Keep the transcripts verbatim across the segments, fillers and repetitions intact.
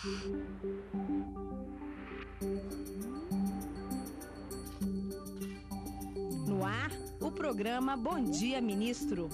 No ar, o programa Bom Dia Ministro.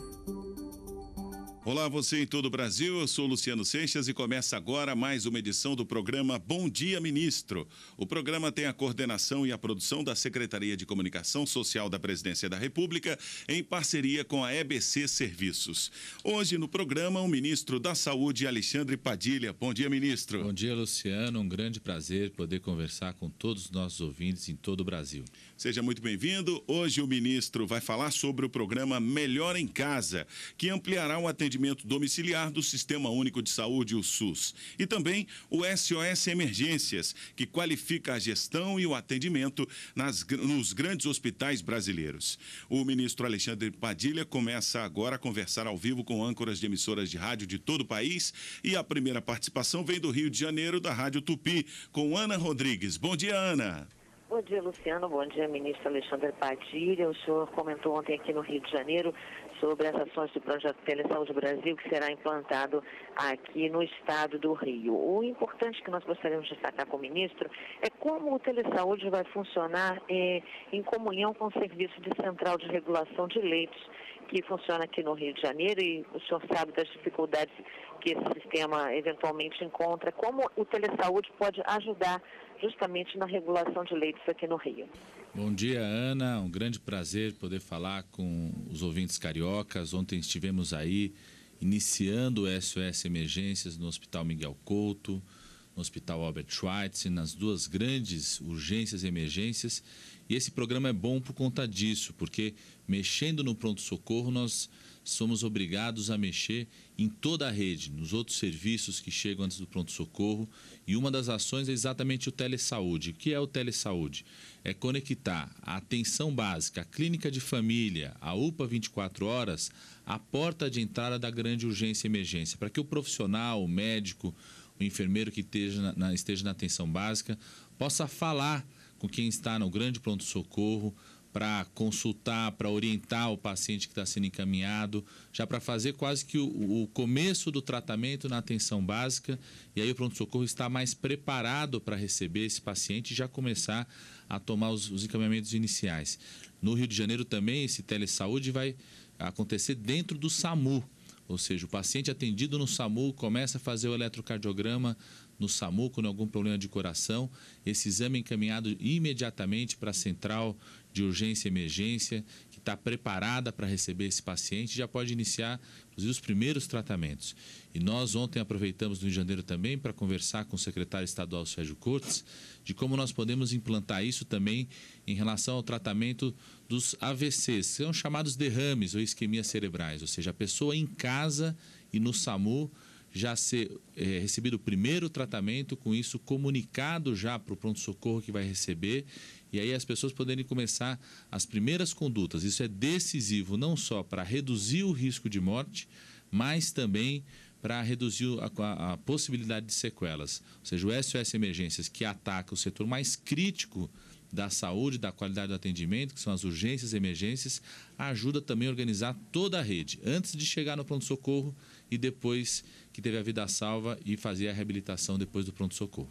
Olá, você em todo o Brasil, eu sou Luciano Seixas e começa agora mais uma edição do programa Bom Dia Ministro. O programa tem a coordenação e a produção da Secretaria de Comunicação Social da Presidência da República, em parceria com a E B C Serviços. Hoje no programa, o ministro da Saúde, Alexandre Padilha. Bom dia, ministro. Bom dia, Luciano. Um grande prazer poder conversar com todos os nossos ouvintes em todo o Brasil. Seja muito bem-vindo. Hoje o ministro vai falar sobre o programa Melhor em Casa, que ampliará o atendimento domiciliar do Sistema Único de Saúde, o SUS, e também o S O S Emergências, que qualifica a gestão e o atendimento nas, nos grandes hospitais brasileiros. O ministro Alexandre Padilha começa agora a conversar ao vivo com âncoras de emissoras de rádio de todo o país, e a primeira participação vem do Rio de Janeiro, da Rádio Tupi, com Ana Rodrigues. Bom dia, Ana. Bom dia, Luciano. Bom dia, ministro Alexandre Padilha. O senhor comentou ontem aqui no Rio de Janeiro sobre as ações do projeto Telesaúde Brasil, que será implantado aqui no estado do Rio. O importante que nós gostaríamos de destacar com o ministro é como o Telesaúde vai funcionar eh, em comunhão com o Serviço de Central de Regulação de Leitos, que funciona aqui no Rio de Janeiro, e o senhor sabe das dificuldades que esse sistema eventualmente encontra. Como o Telesaúde pode ajudar justamente na regulação de leitos aqui no Rio? Bom dia, Ana. Um grande prazer poder falar com os ouvintes cariocas. Ontem estivemos aí iniciando o S O S Emergências no Hospital Miguel Couto, no Hospital Albert Schweitzer, nas duas grandes urgências e emergências. E esse programa é bom por conta disso, porque mexendo no pronto-socorro nós somos obrigados a mexer em toda a rede, nos outros serviços que chegam antes do pronto-socorro, e uma das ações é exatamente o Telesaúde. O que é o Telesaúde? É conectar a atenção básica, a clínica de família, a U P A vinte e quatro horas, à porta de entrada da grande urgência e emergência, para que o profissional, o médico, o enfermeiro que esteja na, esteja na atenção básica possa falar com quem está no grande pronto-socorro, para consultar, para orientar o paciente que está sendo encaminhado, já para fazer quase que o, o começo do tratamento na atenção básica, e aí o pronto-socorro está mais preparado para receber esse paciente e já começar a tomar os, os encaminhamentos iniciais. No Rio de Janeiro também esse telesaúde vai acontecer dentro do SAMU, ou seja, o paciente atendido no SAMU começa a fazer o eletrocardiograma no SAMU com algum problema de coração, esse exame é encaminhado imediatamente para a central de urgência e emergência, que está preparada para receber esse paciente, já pode iniciar, inclusive, os primeiros tratamentos. E nós ontem aproveitamos no Rio de Janeiro também para conversar com o secretário estadual Sérgio Cortes, de como nós podemos implantar isso também em relação ao tratamento dos A V Cs, são chamados derrames ou isquemias cerebrais, ou seja, a pessoa em casa e no SAMU já ser é, recebido o primeiro tratamento, com isso comunicado já para o pronto-socorro que vai receber, e aí as pessoas poderem começar as primeiras condutas. Isso é decisivo não só para reduzir o risco de morte, mas também para reduzir a, a, a possibilidade de sequelas. Ou seja, o S O S Emergências, que ataca o setor mais crítico da saúde, da qualidade do atendimento, que são as urgências e emergências, ajuda também a organizar toda a rede, antes de chegar no pronto-socorro e depois que teve a vida salva e fazer a reabilitação depois do pronto-socorro.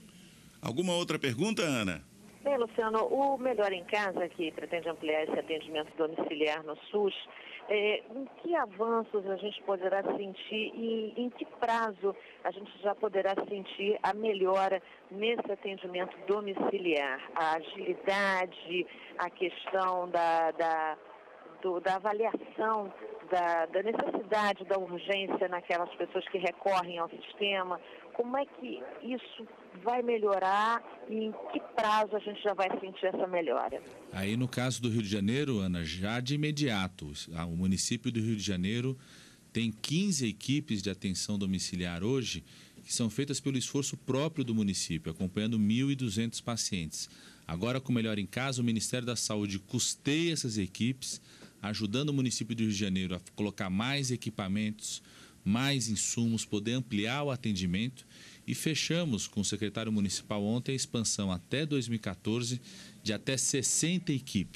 Alguma outra pergunta, Ana? Bem, Luciano, o Melhor em Casa, que pretende ampliar esse atendimento domiciliar no SUS, é, em que avanços a gente poderá sentir e em que prazo a gente já poderá sentir a melhora nesse atendimento domiciliar? A agilidade, a questão da, da, do, da avaliação da, da necessidade, da urgência naquelas pessoas que recorrem ao sistema. Como é que isso vai melhorar e em que prazo a gente já vai sentir essa melhora? Aí no caso do Rio de Janeiro, Ana, já de imediato, o município do Rio de Janeiro tem quinze equipes de atenção domiciliar hoje, que são feitas pelo esforço próprio do município, acompanhando mil e duzentos pacientes. Agora, com o Melhor em Casa, o Ministério da Saúde custeia essas equipes, ajudando o município do Rio de Janeiro a colocar mais equipamentos, mais insumos, poder ampliar o atendimento, e fechamos com o secretário municipal ontem a expansão até dois mil e quatorze de até sessenta equipes.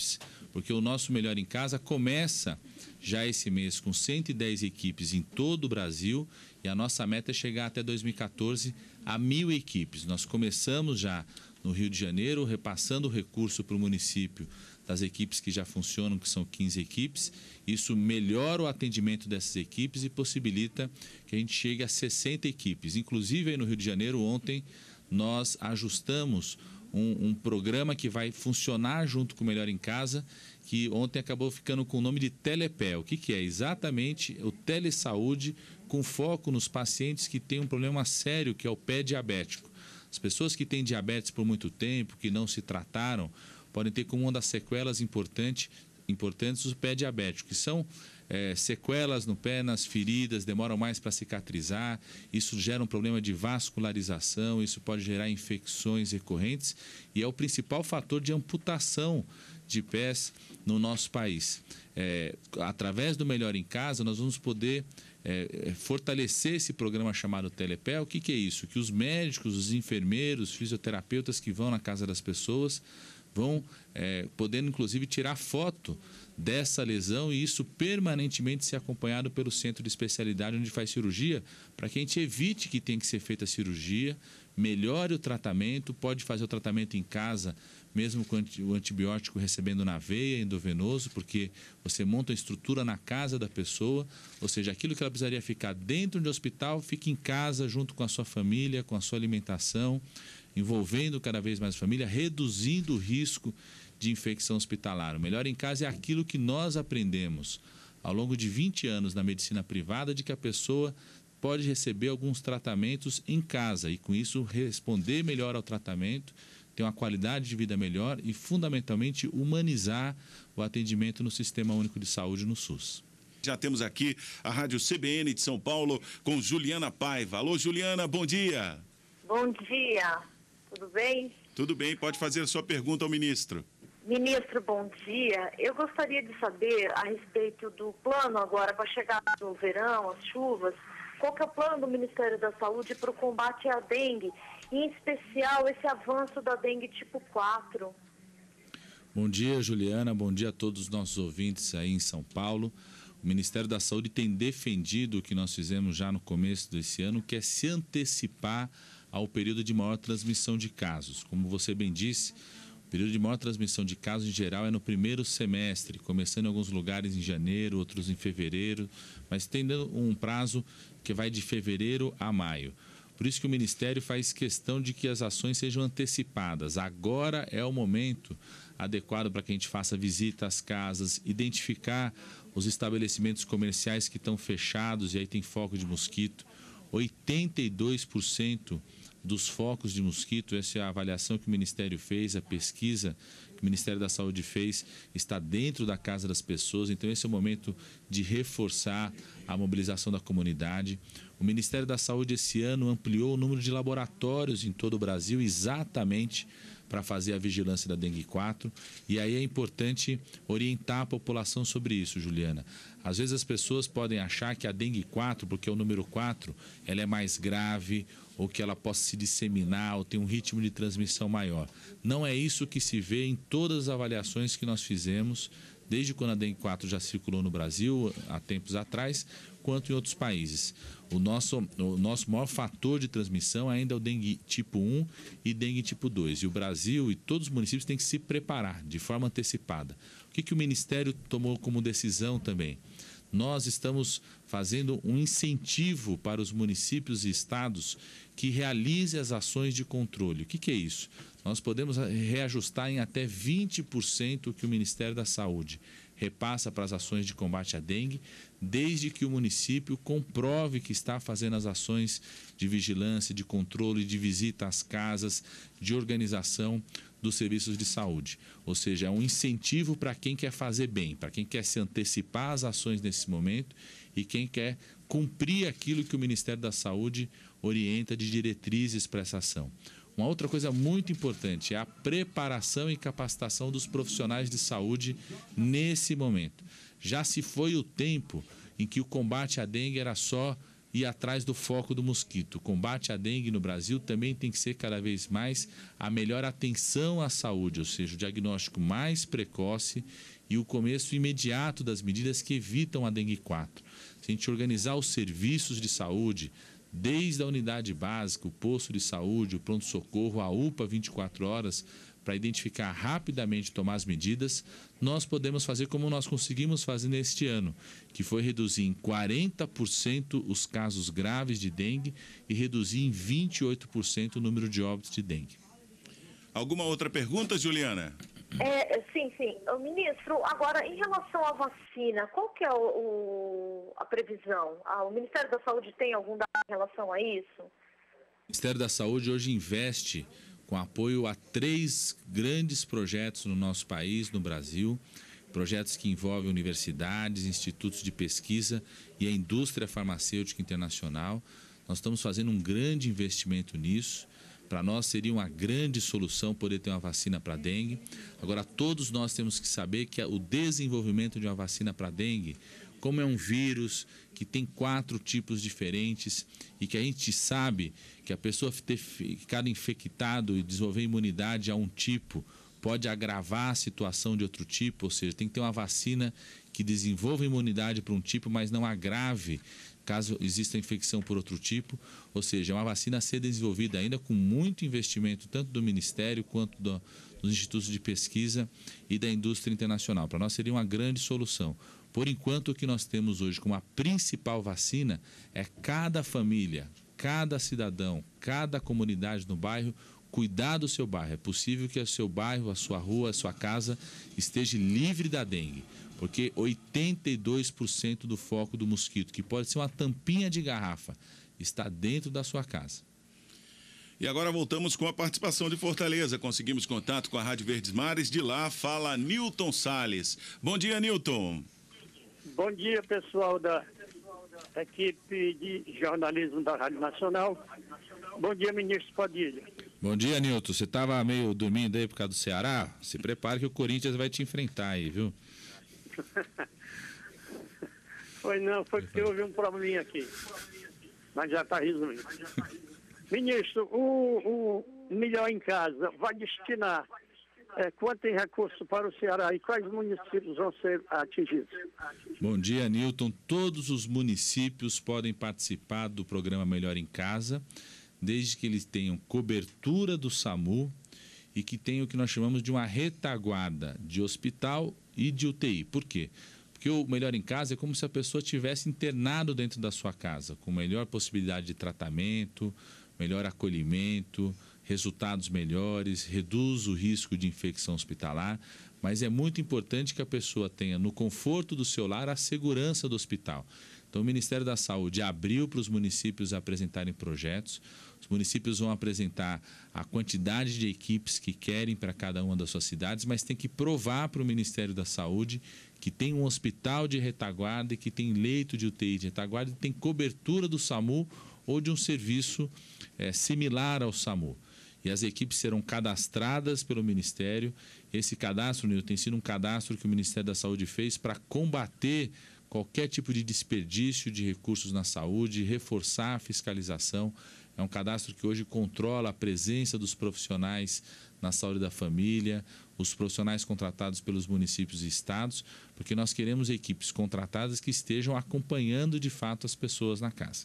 porque o nosso Melhor em Casa começa já esse mês com cento e dez equipes em todo o Brasil e a nossa meta é chegar até dois mil e quatorze a mil equipes. Nós começamos já no Rio de Janeiro, repassando o recurso para o município das equipes que já funcionam, que são quinze equipes. Isso melhora o atendimento dessas equipes e possibilita que a gente chegue a sessenta equipes. Inclusive, aí no Rio de Janeiro, ontem, nós ajustamos um, um programa que vai funcionar junto com o Melhor em Casa, que ontem acabou ficando com o nome de Telepé. O que, que é? Exatamente o telesaúde com foco nos pacientes que têm um problema sério, que é o pé diabético. As pessoas que têm diabetes por muito tempo, que não se trataram, podem ter como uma das sequelas importante, importantes o pé diabético, que são é, sequelas no pé, nas feridas, demoram mais para cicatrizar, isso gera um problema de vascularização, isso pode gerar infecções recorrentes e é o principal fator de amputação de pés no nosso país. É, através do Melhor em Casa, nós vamos poder é, fortalecer esse programa chamado Telepé. O que, que é isso? Que os médicos, os enfermeiros, fisioterapeutas que vão na casa das pessoas vão é, podendo, inclusive, tirar foto dessa lesão e isso permanentemente ser acompanhado pelo centro de especialidade onde faz cirurgia, para que a gente evite que tenha que ser feita a cirurgia, melhore o tratamento, pode fazer o tratamento em casa, mesmo com o antibiótico recebendo na veia, endovenoso, porque você monta a estrutura na casa da pessoa, ou seja, aquilo que ela precisaria ficar dentro de um hospital, fica em casa junto com a sua família, com a sua alimentação, envolvendo cada vez mais a família, reduzindo o risco de infecção hospitalar. O Melhor em Casa é aquilo que nós aprendemos ao longo de vinte anos na medicina privada, de que a pessoa pode receber alguns tratamentos em casa e, com isso, responder melhor ao tratamento, ter uma qualidade de vida melhor e, fundamentalmente, humanizar o atendimento no Sistema Único de Saúde, no SUS. Já temos aqui a Rádio C B N de São Paulo com Juliana Paiva. Alô, Juliana, bom dia. Bom dia, tudo bem? Tudo bem, pode fazer a sua pergunta ao ministro. Ministro, bom dia. Eu gostaria de saber a respeito do plano agora para chegar no verão, as chuvas, qual que é o plano do Ministério da Saúde para o combate à dengue, em especial esse avanço da dengue tipo quatro? Bom dia, Juliana, bom dia a todos os nossos ouvintes aí em São Paulo. O Ministério da Saúde tem defendido o que nós fizemos já no começo desse ano, que é se antecipar ao período de maior transmissão de casos. Como você bem disse, o período de maior transmissão de casos, em geral, é no primeiro semestre, começando em alguns lugares em janeiro, outros em fevereiro, mas tendo um prazo que vai de fevereiro a maio. Por isso que o Ministério faz questão de que as ações sejam antecipadas. Agora é o momento adequado para que a gente faça visita às casas, identificar os estabelecimentos comerciais que estão fechados e aí tem foco de mosquito. oitenta e dois por cento dos focos de mosquito, essa é a avaliação que o Ministério fez, a pesquisa que o Ministério da Saúde fez, está dentro da casa das pessoas. Então esse é o momento de reforçar a mobilização da comunidade. O Ministério da Saúde esse ano ampliou o número de laboratórios em todo o Brasil exatamente para fazer a vigilância da dengue quatro, e aí é importante orientar a população sobre isso, Juliana. Às vezes as pessoas podem achar que a dengue quatro, porque é o número quatro, ela é mais grave, ou que ela possa se disseminar, ou ter um ritmo de transmissão maior. Não é isso que se vê em todas as avaliações que nós fizemos, desde quando a dengue quatro já circulou no Brasil, há tempos atrás, quanto em outros países. O nosso, o nosso maior fator de transmissão ainda é o dengue tipo um e dengue tipo dois. E o Brasil e todos os municípios têm que se preparar de forma antecipada. O que, que o Ministério tomou como decisão também? Nós estamos fazendo um incentivo para os municípios e estados que realizem as ações de controle. O que, que é isso? Nós podemos reajustar em até vinte por cento o que o Ministério da Saúde repassa para as ações de combate à dengue, desde que o município comprove que está fazendo as ações de vigilância, de controle, de visita às casas, de organização dos serviços de saúde. Ou seja, é um incentivo para quem quer fazer bem, para quem quer se antecipar às ações nesse momento e quem quer cumprir aquilo que o Ministério da Saúde orienta de diretrizes para essa ação. Uma outra coisa muito importante é a preparação e capacitação dos profissionais de saúde nesse momento. Já se foi o tempo em que o combate à dengue era só ir atrás do foco do mosquito. O combate à dengue no Brasil também tem que ser cada vez mais a melhor atenção à saúde, ou seja, o diagnóstico mais precoce e o começo imediato das medidas que evitam a dengue quatro. Se a gente organizar os serviços de saúde, desde a unidade básica, o posto de saúde, o pronto-socorro, a U P A vinte e quatro horas, para identificar rapidamente e tomar as medidas, nós podemos fazer como nós conseguimos fazer neste ano, que foi reduzir em quarenta por cento os casos graves de dengue e reduzir em vinte e oito por cento o número de óbitos de dengue. Alguma outra pergunta, Juliana? É, sim, sim. O ministro, agora, em relação à vacina, qual que é o, o, a previsão? Ah, o Ministério da Saúde tem algum dado em relação a isso? O Ministério da Saúde hoje investe com apoio a três grandes projetos no nosso país, no Brasil, projetos que envolvem universidades, institutos de pesquisa e a indústria farmacêutica internacional. Nós estamos fazendo um grande investimento nisso. Para nós seria uma grande solução poder ter uma vacina para dengue. Agora, todos nós temos que saber que o desenvolvimento de uma vacina para dengue, como é um vírus que tem quatro tipos diferentes e que a gente sabe que a pessoa ter ficado infectado e desenvolver imunidade a um tipo pode agravar a situação de outro tipo, ou seja, tem que ter uma vacina que desenvolva imunidade para um tipo, mas não agrave caso exista infecção por outro tipo, ou seja, é uma vacina a ser desenvolvida ainda com muito investimento tanto do Ministério quanto do, dos institutos de pesquisa e da indústria internacional. Para nós seria uma grande solução. Por enquanto, o que nós temos hoje como a principal vacina é cada família, cada cidadão, cada comunidade no bairro cuidar do seu bairro. É possível que o seu bairro, a sua rua, a sua casa esteja livre da dengue, porque oitenta e dois por cento do foco do mosquito, que pode ser uma tampinha de garrafa, está dentro da sua casa. E agora voltamos com a participação de Fortaleza. Conseguimos contato com a Rádio Verdes Mares. De lá fala Nilton Salles. Bom dia, Nilton. Bom dia, pessoal da equipe de jornalismo da Rádio Nacional. Bom dia, ministro Padilha. Bom dia, Nilton. Você estava meio dormindo aí por causa do Ceará? Se prepare que o Corinthians vai te enfrentar aí, viu? Foi não, foi porque houve um probleminha aqui. Mas já está resolvido. Ministro, o, o Melhor em Casa vai destinar é, quanto em recurso para o Ceará e quais municípios vão ser atingidos? Bom dia, Nilton. Todos os municípios podem participar do programa Melhor em Casa, desde que eles tenham cobertura do SAMU e que tenham o que nós chamamos de uma retaguarda de hospital e de U T I. Por quê? Porque o Melhor em Casa é como se a pessoa tivesse internado dentro da sua casa, com melhor possibilidade de tratamento, melhor acolhimento, resultados melhores, reduz o risco de infecção hospitalar, mas é muito importante que a pessoa tenha no conforto do seu lar a segurança do hospital. Então o Ministério da Saúde abriu para os municípios apresentarem projetos. Os municípios vão apresentar a quantidade de equipes que querem para cada uma das suas cidades, mas tem que provar para o Ministério da Saúde que tem um hospital de retaguarda e que tem leito de U T I de retaguarda e tem cobertura do SAMU ou de um serviço é, similar ao SAMU. E as equipes serão cadastradas pelo Ministério. Esse cadastro, Nilton, tem sido um cadastro que o Ministério da Saúde fez para combater qualquer tipo de desperdício de recursos na saúde, reforçar a fiscalização. É um cadastro que hoje controla a presença dos profissionais na saúde da família, os profissionais contratados pelos municípios e estados, porque nós queremos equipes contratadas que estejam acompanhando de fato as pessoas na casa.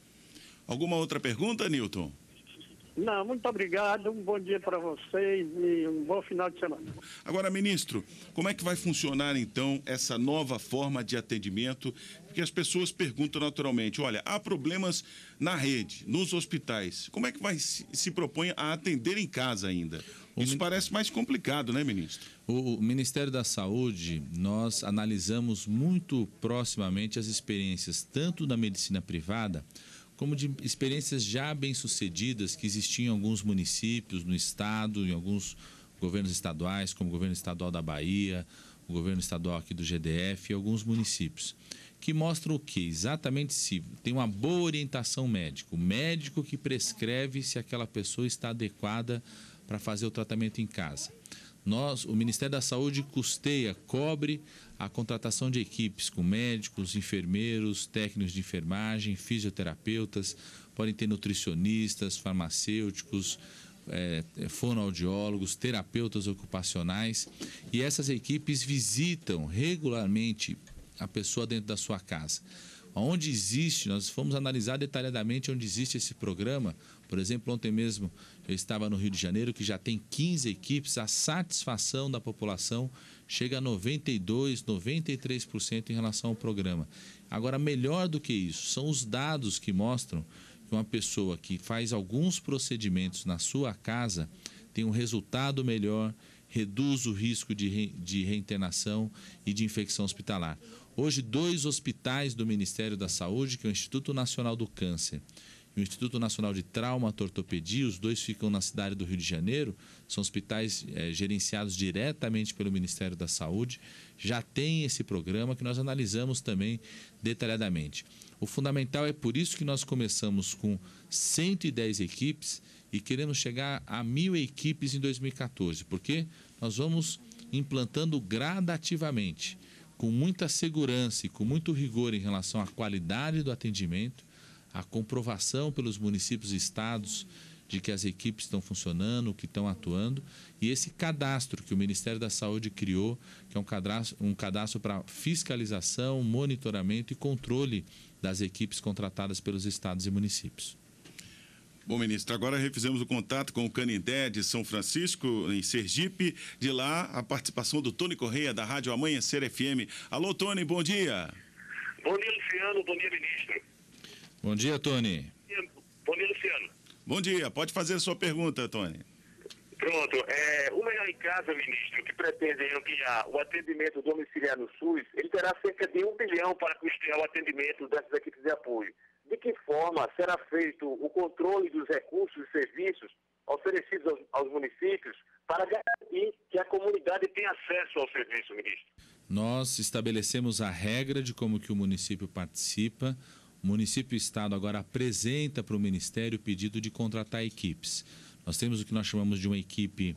Alguma outra pergunta, Nilton? Não, muito obrigado, um bom dia para vocês e um bom final de semana. Agora, ministro, como é que vai funcionar então essa nova forma de atendimento? Porque as pessoas perguntam naturalmente, olha, há problemas na rede, nos hospitais, como é que vai se, se propõe a atender em casa ainda? Isso o parece mais complicado, né, ministro? O, o Ministério da Saúde, nós analisamos muito proximamente as experiências tanto da medicina privada como de experiências já bem-sucedidas que existiam em alguns municípios no estado, em alguns governos estaduais, como o governo estadual da Bahia, o governo estadual aqui do G D F e alguns municípios, que mostram o quê? Exatamente se tem uma boa orientação médica, o médico que prescreve se aquela pessoa está adequada para fazer o tratamento em casa. Nós, o Ministério da Saúde custeia, cobre a contratação de equipes com médicos, enfermeiros, técnicos de enfermagem, fisioterapeutas, podem ter nutricionistas, farmacêuticos, é, fonoaudiólogos, terapeutas ocupacionais, e essas equipes visitam regularmente a pessoa dentro da sua casa. Onde existe, nós fomos analisar detalhadamente onde existe esse programa. Por exemplo, ontem mesmo eu estava no Rio de Janeiro, que já tem quinze equipes, a satisfação da população chega a noventa e dois por cento, noventa e três por cento em relação ao programa. Agora, melhor do que isso, são os dados que mostram que uma pessoa que faz alguns procedimentos na sua casa tem um resultado melhor, reduz o risco de, re, de reinternação e de infecção hospitalar. Hoje, dois hospitais do Ministério da Saúde, que é o Instituto Nacional do Câncer e o Instituto Nacional de Traumatortopedia, os dois ficam na cidade do Rio de Janeiro, são hospitais é, gerenciados diretamente pelo Ministério da Saúde, já tem esse programa que nós analisamos também detalhadamente. O fundamental é por isso que nós começamos com cento e dez equipes e queremos chegar a mil equipes em dois mil e quatorze, porque nós vamos implantando gradativamente, com muita segurança e com muito rigor em relação à qualidade do atendimento, a comprovação pelos municípios e estados de que as equipes estão funcionando, que estão atuando, e esse cadastro que o Ministério da Saúde criou, que é um cadastro, um cadastro para fiscalização, monitoramento e controle das equipes contratadas pelos estados e municípios. Bom, ministro, agora refizemos o contato com o Canindé de São Francisco, em Sergipe. De lá, a participação do Tony Correia, da Rádio Amanhecer F M. Alô, Tony, bom dia. Bom dia, Luciano. Bom dia, ministro. Bom dia, Tony. Bom dia, Luciano. Bom dia. Pode fazer a sua pergunta, Tony. Pronto. É, o Melhor em Casa, ministro, que pretende ampliar o atendimento domiciliar no SUS, ele terá cerca de um bilhão para custear o atendimento dessas equipes de apoio. De que forma será feito o controle dos recursos e serviços oferecidos aos, aos municípios para garantir que a comunidade tenha acesso ao serviço, ministro? Nós estabelecemos a regra de como que o município participa. O município e o estado agora apresenta para o Ministério o pedido de contratar equipes. Nós temos o que nós chamamos de uma equipe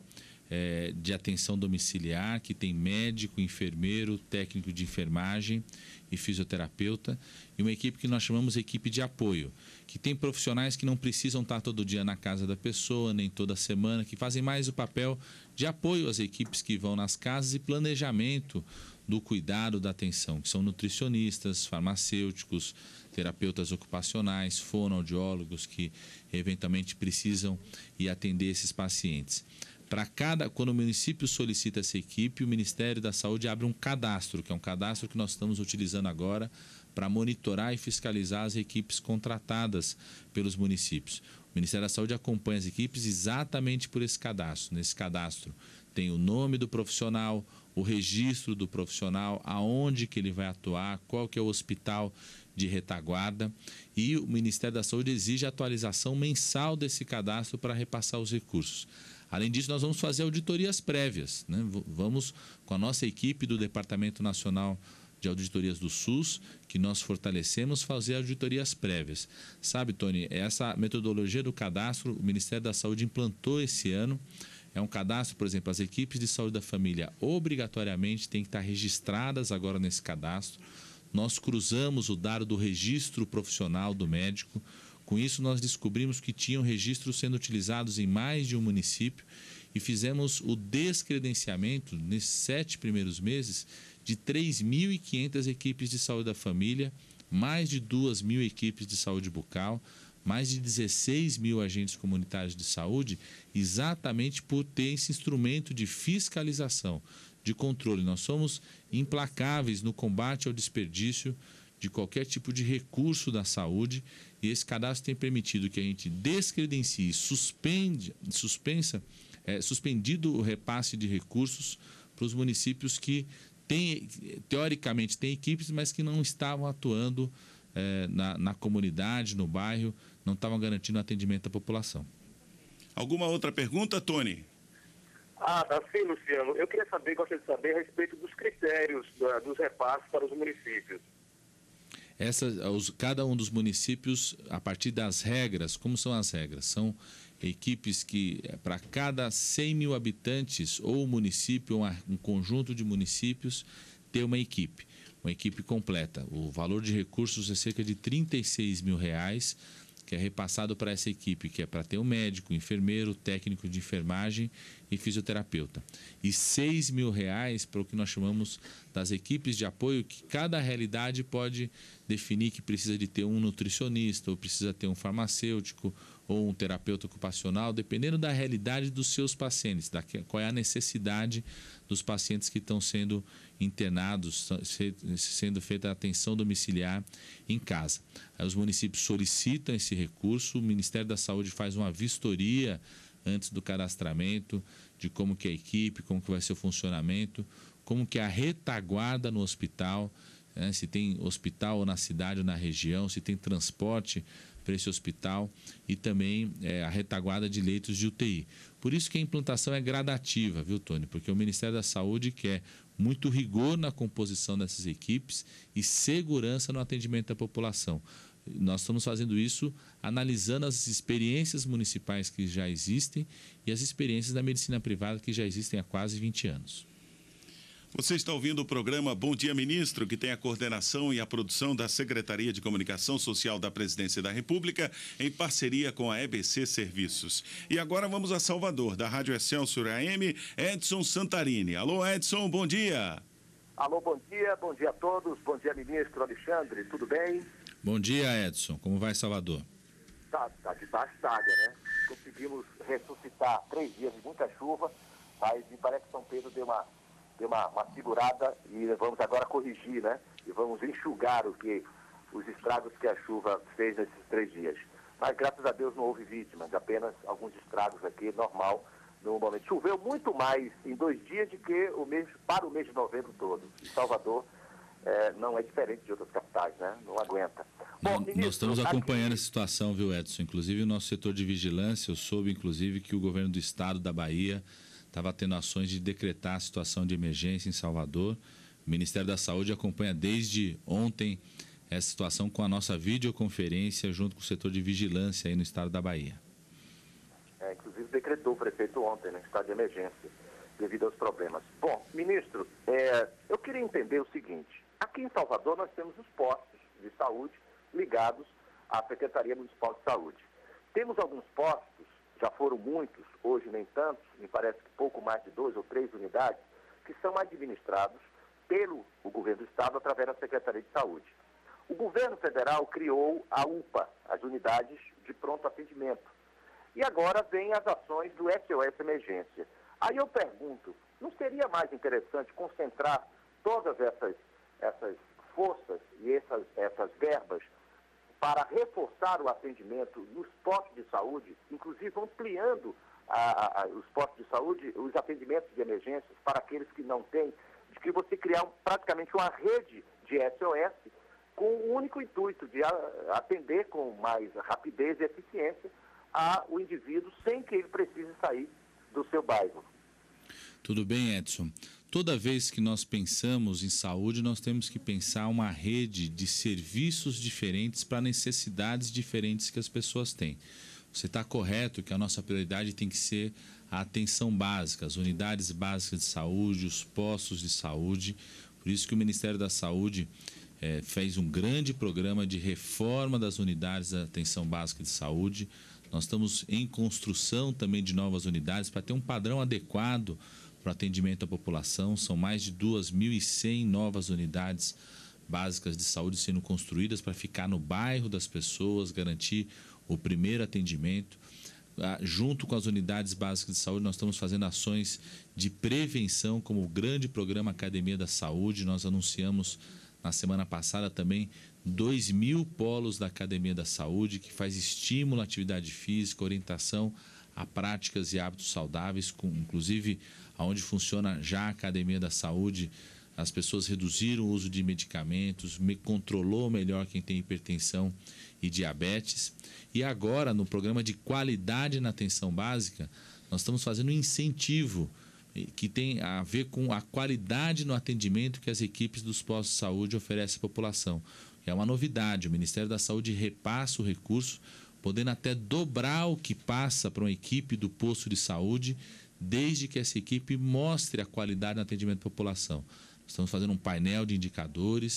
é, de atenção domiciliar, que tem médico, enfermeiro, técnico de enfermagem e fisioterapeuta, e uma equipe que nós chamamos de equipe de apoio, que tem profissionais que não precisam estar todo dia na casa da pessoa, nem toda semana, que fazem mais o papel de apoio às equipes que vão nas casas e planejamento do cuidado, da atenção, que são nutricionistas, farmacêuticos, terapeutas ocupacionais, fonoaudiólogos que eventualmente precisam ir atender esses pacientes. Para cada, quando o município solicita essa equipe, o Ministério da Saúde abre um cadastro, que é um cadastro que nós estamos utilizando agora para monitorar e fiscalizar as equipes contratadas pelos municípios. O Ministério da Saúde acompanha as equipes exatamente por esse cadastro. Nesse cadastro tem o nome do profissional, o registro do profissional, aonde que ele vai atuar, qual que é o hospital de retaguarda, e o Ministério da Saúde exige a atualização mensal desse cadastro para repassar os recursos. Além disso, nós vamos fazer auditorias prévias, né? Vamos, com a nossa equipe do Departamento Nacional de Auditorias do SUS, que nós fortalecemos, fazer auditorias prévias. Sabe, Tony, essa metodologia do cadastro, o Ministério da Saúde implantou esse ano. É um cadastro, por exemplo, as equipes de saúde da família obrigatoriamente têm que estar registradas agora nesse cadastro. Nós cruzamos o dado do registro profissional do médico. Com isso, nós descobrimos que tinham registros sendo utilizados em mais de um município e fizemos o descredenciamento, nesses sete primeiros meses, de três mil e quinhentas equipes de saúde da família, mais de duas mil equipes de saúde bucal, mais de dezesseis mil agentes comunitários de saúde, exatamente por ter esse instrumento de fiscalização, de controle. Nós somos implacáveis no combate ao desperdício de qualquer tipo de recurso da saúde, e esse cadastro tem permitido que a gente descredencie, suspende, suspensa, é, suspendido o repasse de recursos para os municípios que têm, teoricamente têm equipes, mas que não estavam atuando é, na, na comunidade, no bairro, não estavam garantindo atendimento à população. Alguma outra pergunta, Tony? Ah, sim, Luciano. Eu queria saber, gostaria de saber a respeito dos critérios da, dos repasses para os municípios. Essa, os, cada um dos municípios, a partir das regras, como são as regras? São equipes que, para cada cem mil habitantes, ou município, ou um conjunto de municípios, ter uma equipe, uma equipe completa. O valor de recursos é cerca de trinta e seis mil reais, que é repassado para essa equipe, que é para ter um médico, enfermeiro, técnico de enfermagem e fisioterapeuta. E seis mil reais para o que nós chamamos das equipes de apoio, que cada realidade pode definir que precisa de ter um nutricionista, ou precisa ter um farmacêutico, ou um terapeuta ocupacional, dependendo da realidade dos seus pacientes, da, qual é a necessidade dos pacientes que estão sendo internados, sendo feita a atenção domiciliar em casa. Aí os municípios solicitam esse recurso, o Ministério da Saúde faz uma vistoria antes do cadastramento, de como que é a equipe, como que vai ser o funcionamento, como que é a retaguarda no hospital, né? Se tem hospital na cidade ou na região, se tem transporte para esse hospital e também é, a retaguarda de leitos de U T I. Por isso que a implantação é gradativa, viu, Tony? Porque o Ministério da Saúde quer muito rigor na composição dessas equipes e segurança no atendimento da população. Nós estamos fazendo isso analisando as experiências municipais que já existem e as experiências da medicina privada que já existem há quase vinte anos. Você está ouvindo o programa Bom Dia Ministro, que tem a coordenação e a produção da Secretaria de Comunicação Social da Presidência da República, em parceria com a E B C Serviços. E agora vamos a Salvador, da Rádio Excelsior A M, Edson Santarini. Alô, Edson, bom dia. Alô, bom dia, bom dia a todos, bom dia, ministro Alexandre, tudo bem? Bom dia, Edson, como vai Salvador? Tá, tá debaixo d'água, né? Conseguimos ressuscitar três dias de muita chuva, mas me parece que São Pedro deu uma... deu uma, uma segurada e vamos agora corrigir, né? E vamos enxugar o que, os estragos que a chuva fez nesses três dias. Mas graças a Deus não houve vítimas, apenas alguns estragos aqui, normal, no momento. Choveu muito mais em dois dias do que o mês, para o mês de novembro todo. E Salvador é, não é diferente de outras capitais, né? Não aguenta. Bom, Não, ministro, nós estamos acompanhando aqui... a situação, viu, Edson? Inclusive o nosso setor de vigilância, eu soube, inclusive, que o governo do estado da Bahia estava tendo ações de decretar a situação de emergência em Salvador. O Ministério da Saúde acompanha desde ontem essa situação com a nossa videoconferência junto com o setor de vigilância aí no estado da Bahia. É, inclusive decretou o prefeito ontem, né, estado de emergência, devido aos problemas. Bom, ministro, é, eu queria entender o seguinte. Aqui em Salvador nós temos os postos de saúde ligados à Secretaria Municipal de Saúde. Temos alguns postos, já foram muitos, hoje nem tantos, me parece que pouco mais de duas ou três unidades, que são administrados pelo o governo do estado através da Secretaria de Saúde. O governo federal criou a U P A, as unidades de pronto atendimento. E agora vem as ações do S O S Emergência. Aí eu pergunto, não seria mais interessante concentrar todas essas, essas forças e essas, essas verbas para reforçar o atendimento nos postos de saúde, inclusive ampliando a, a, os postos de saúde, os atendimentos de emergências para aqueles que não têm, de que você criar um, praticamente uma rede de S O S com o único intuito de a, atender com mais rapidez e eficiência a, o indivíduo sem que ele precise sair do seu bairro. Tudo bem, Edson. Toda vez que nós pensamos em saúde, nós temos que pensar uma rede de serviços diferentes para necessidades diferentes que as pessoas têm. Você está correto que a nossa prioridade tem que ser a atenção básica, as unidades básicas de saúde, os postos de saúde. Por isso que o Ministério da Saúde eh, fez um grande programa de reforma das unidades da atenção básica de saúde. Nós estamos em construção também de novas unidades para ter um padrão adequado para o atendimento à população. São mais de duas mil e cem novas unidades básicas de saúde sendo construídas para ficar no bairro das pessoas, garantir o primeiro atendimento. Junto com as unidades básicas de saúde, nós estamos fazendo ações de prevenção, como o grande programa Academia da Saúde. Nós anunciamos na semana passada também dois mil polos da Academia da Saúde, que faz estímulo à atividade física, orientação a práticas e hábitos saudáveis, com, inclusive onde funciona já a Academia da Saúde, as pessoas reduziram o uso de medicamentos, me controlou melhor quem tem hipertensão e diabetes. E agora, no programa de qualidade na atenção básica, nós estamos fazendo um incentivo que tem a ver com a qualidade no atendimento que as equipes dos postos de saúde oferecem à população. É uma novidade, o Ministério da Saúde repassa o recurso, podendo até dobrar o que passa para uma equipe do posto de saúde, desde que essa equipe mostre a qualidade no atendimento à população. Estamos fazendo um painel de indicadores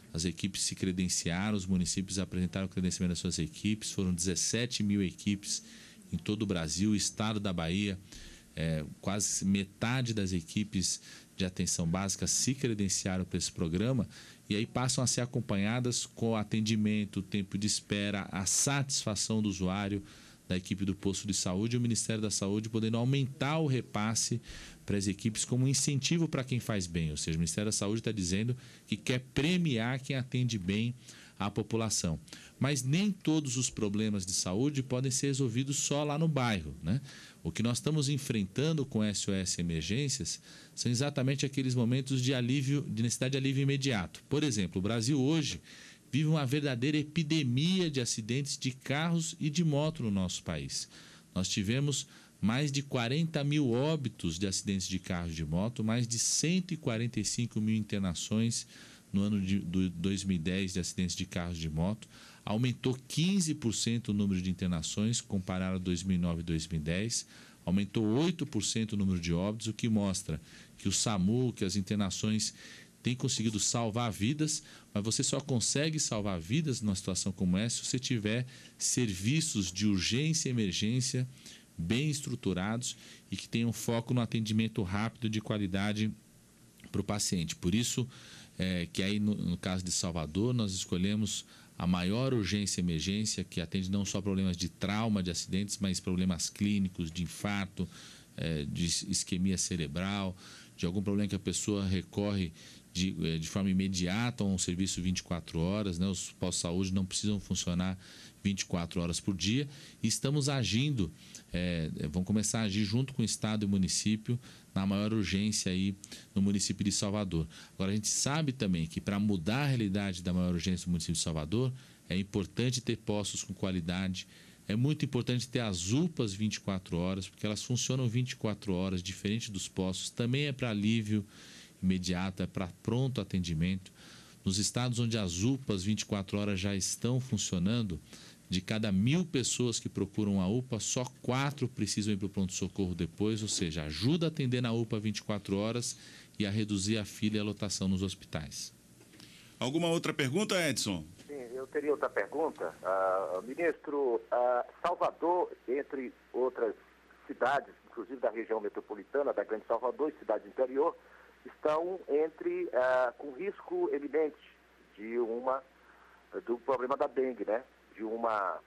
as equipes se credenciaram, os municípios apresentaram o credenciamento das suas equipes, foram dezessete mil equipes em todo o Brasil. O estado da Bahia, é, quase metade das equipes de atenção básica se credenciaram para esse programa e aí passam a ser acompanhadas com atendimento, tempo de espera, a satisfação do usuário, da equipe do posto de saúde, e o Ministério da Saúde podendo aumentar o repasse para as equipes como um incentivo para quem faz bem. Ou seja, o Ministério da Saúde está dizendo que quer premiar quem atende bem a população. Mas nem todos os problemas de saúde podem ser resolvidos só lá no bairro, né? O que nós estamos enfrentando com S O S Emergências são exatamente aqueles momentos de alívio, de necessidade de alívio imediato. Por exemplo, o Brasil hoje vive uma verdadeira epidemia de acidentes de carros e de moto no nosso país. Nós tivemos mais de quarenta mil óbitos de acidentes de carro e de moto, mais de cento e quarenta e cinco mil internações no ano de dois mil e dez de acidentes de carros e de moto. Aumentou quinze por cento o número de internações comparado a dois mil e nove e dois mil e dez. Aumentou oito por cento o número de óbitos, o que mostra que o SAMU, que as internações tem conseguido salvar vidas, mas você só consegue salvar vidas numa situação como essa se você tiver serviços de urgência e emergência bem estruturados e que tenham foco no atendimento rápido e de qualidade para o paciente. Por isso, é, que aí no, no caso de Salvador, nós escolhemos a maior urgência e emergência, que atende não só problemas de trauma, de acidentes, mas problemas clínicos, de infarto, é, de isquemia cerebral, de algum problema que a pessoa recorre De, de forma imediata a um serviço vinte e quatro horas, né? Os postos de saúde não precisam funcionar vinte e quatro horas por dia e estamos agindo, é, vamos começar a agir junto com o Estado e o município na maior urgência aí no município de Salvador. Agora, a gente sabe também que para mudar a realidade da maior urgência do município de Salvador é importante ter postos com qualidade, é muito importante ter as U P As vinte e quatro horas, porque elas funcionam vinte e quatro horas, diferente dos postos, também é para alívio imediato, é para pronto atendimento. Nos estados onde as U P As vinte e quatro horas já estão funcionando, de cada mil pessoas que procuram a U P A, só quatro precisam ir para o pronto-socorro depois, ou seja, ajuda a atender na U P A vinte e quatro horas e a reduzir a fila e a lotação nos hospitais. Alguma outra pergunta, Edson? Sim, eu teria outra pergunta. Uh, ministro, uh, Salvador, entre outras cidades, inclusive da região metropolitana, da Grande Salvador e cidades do interior, estão entre, uh, com risco eminente de uma, do problema da dengue, né? De uma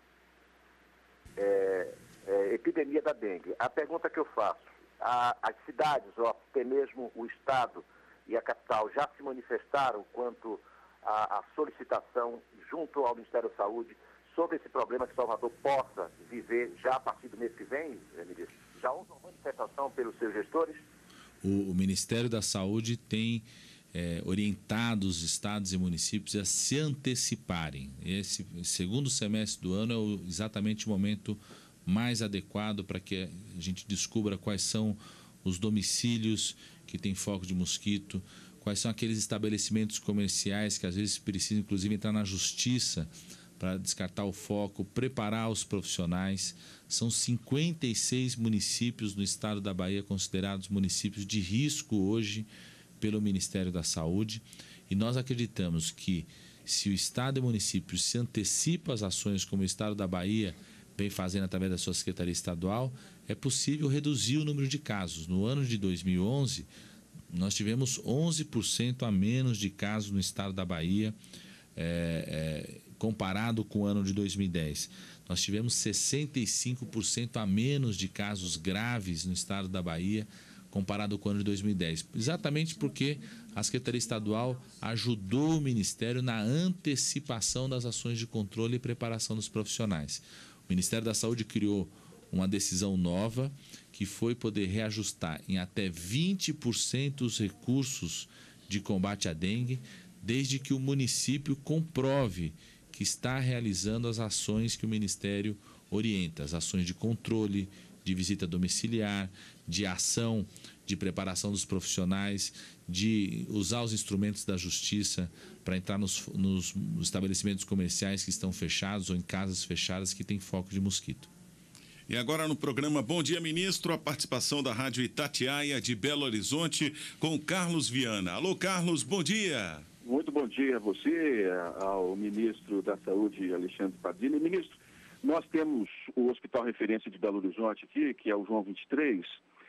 é, é, epidemia da dengue. A pergunta que eu faço, a, as cidades, ou até mesmo o Estado e a capital já se manifestaram quanto à solicitação junto ao Ministério da Saúde sobre esse problema que Salvador possa viver já a partir do mês que vem, ministro? Já houve uma manifestação pelos seus gestores? O, o Ministério da Saúde tem é, orientado os estados e municípios a se anteciparem. Esse segundo semestre do ano é o, exatamente o momento mais adequado para que a gente descubra quais são os domicílios que têm foco de mosquito, quais são aqueles estabelecimentos comerciais que às vezes precisam, inclusive, entrar na justiça para descartar o foco, preparar os profissionais. São cinquenta e seis municípios no estado da Bahia considerados municípios de risco hoje pelo Ministério da Saúde. E nós acreditamos que se o estado e o município se antecipam às ações como o estado da Bahia vem fazendo através da sua secretaria estadual, é possível reduzir o número de casos. No ano de dois mil e onze, nós tivemos onze por cento a menos de casos no estado da Bahia, é, é, comparado com o ano de dois mil e dez. Nós tivemos sessenta e cinco por cento a menos de casos graves no estado da Bahia, comparado com o ano de dois mil e dez. Exatamente porque a Secretaria Estadual ajudou o Ministério na antecipação das ações de controle e preparação dos profissionais. O Ministério da Saúde criou uma decisão nova, que foi poder reajustar em até vinte por cento os recursos de combate à dengue, desde que o município comprove que está realizando as ações que o Ministério orienta, as ações de controle, de visita domiciliar, de ação, de preparação dos profissionais, de usar os instrumentos da justiça para entrar nos, nos estabelecimentos comerciais que estão fechados ou em casas fechadas que têm foco de mosquito. E agora no programa Bom Dia Ministro, a participação da Rádio Itatiaia de Belo Horizonte com Carlos Viana. Alô, Carlos, bom dia. Muito bom dia a você, ao ministro da Saúde, Alexandre Padilha. Ministro, nós temos o Hospital Referência de Belo Horizonte aqui, que é o João vinte e três,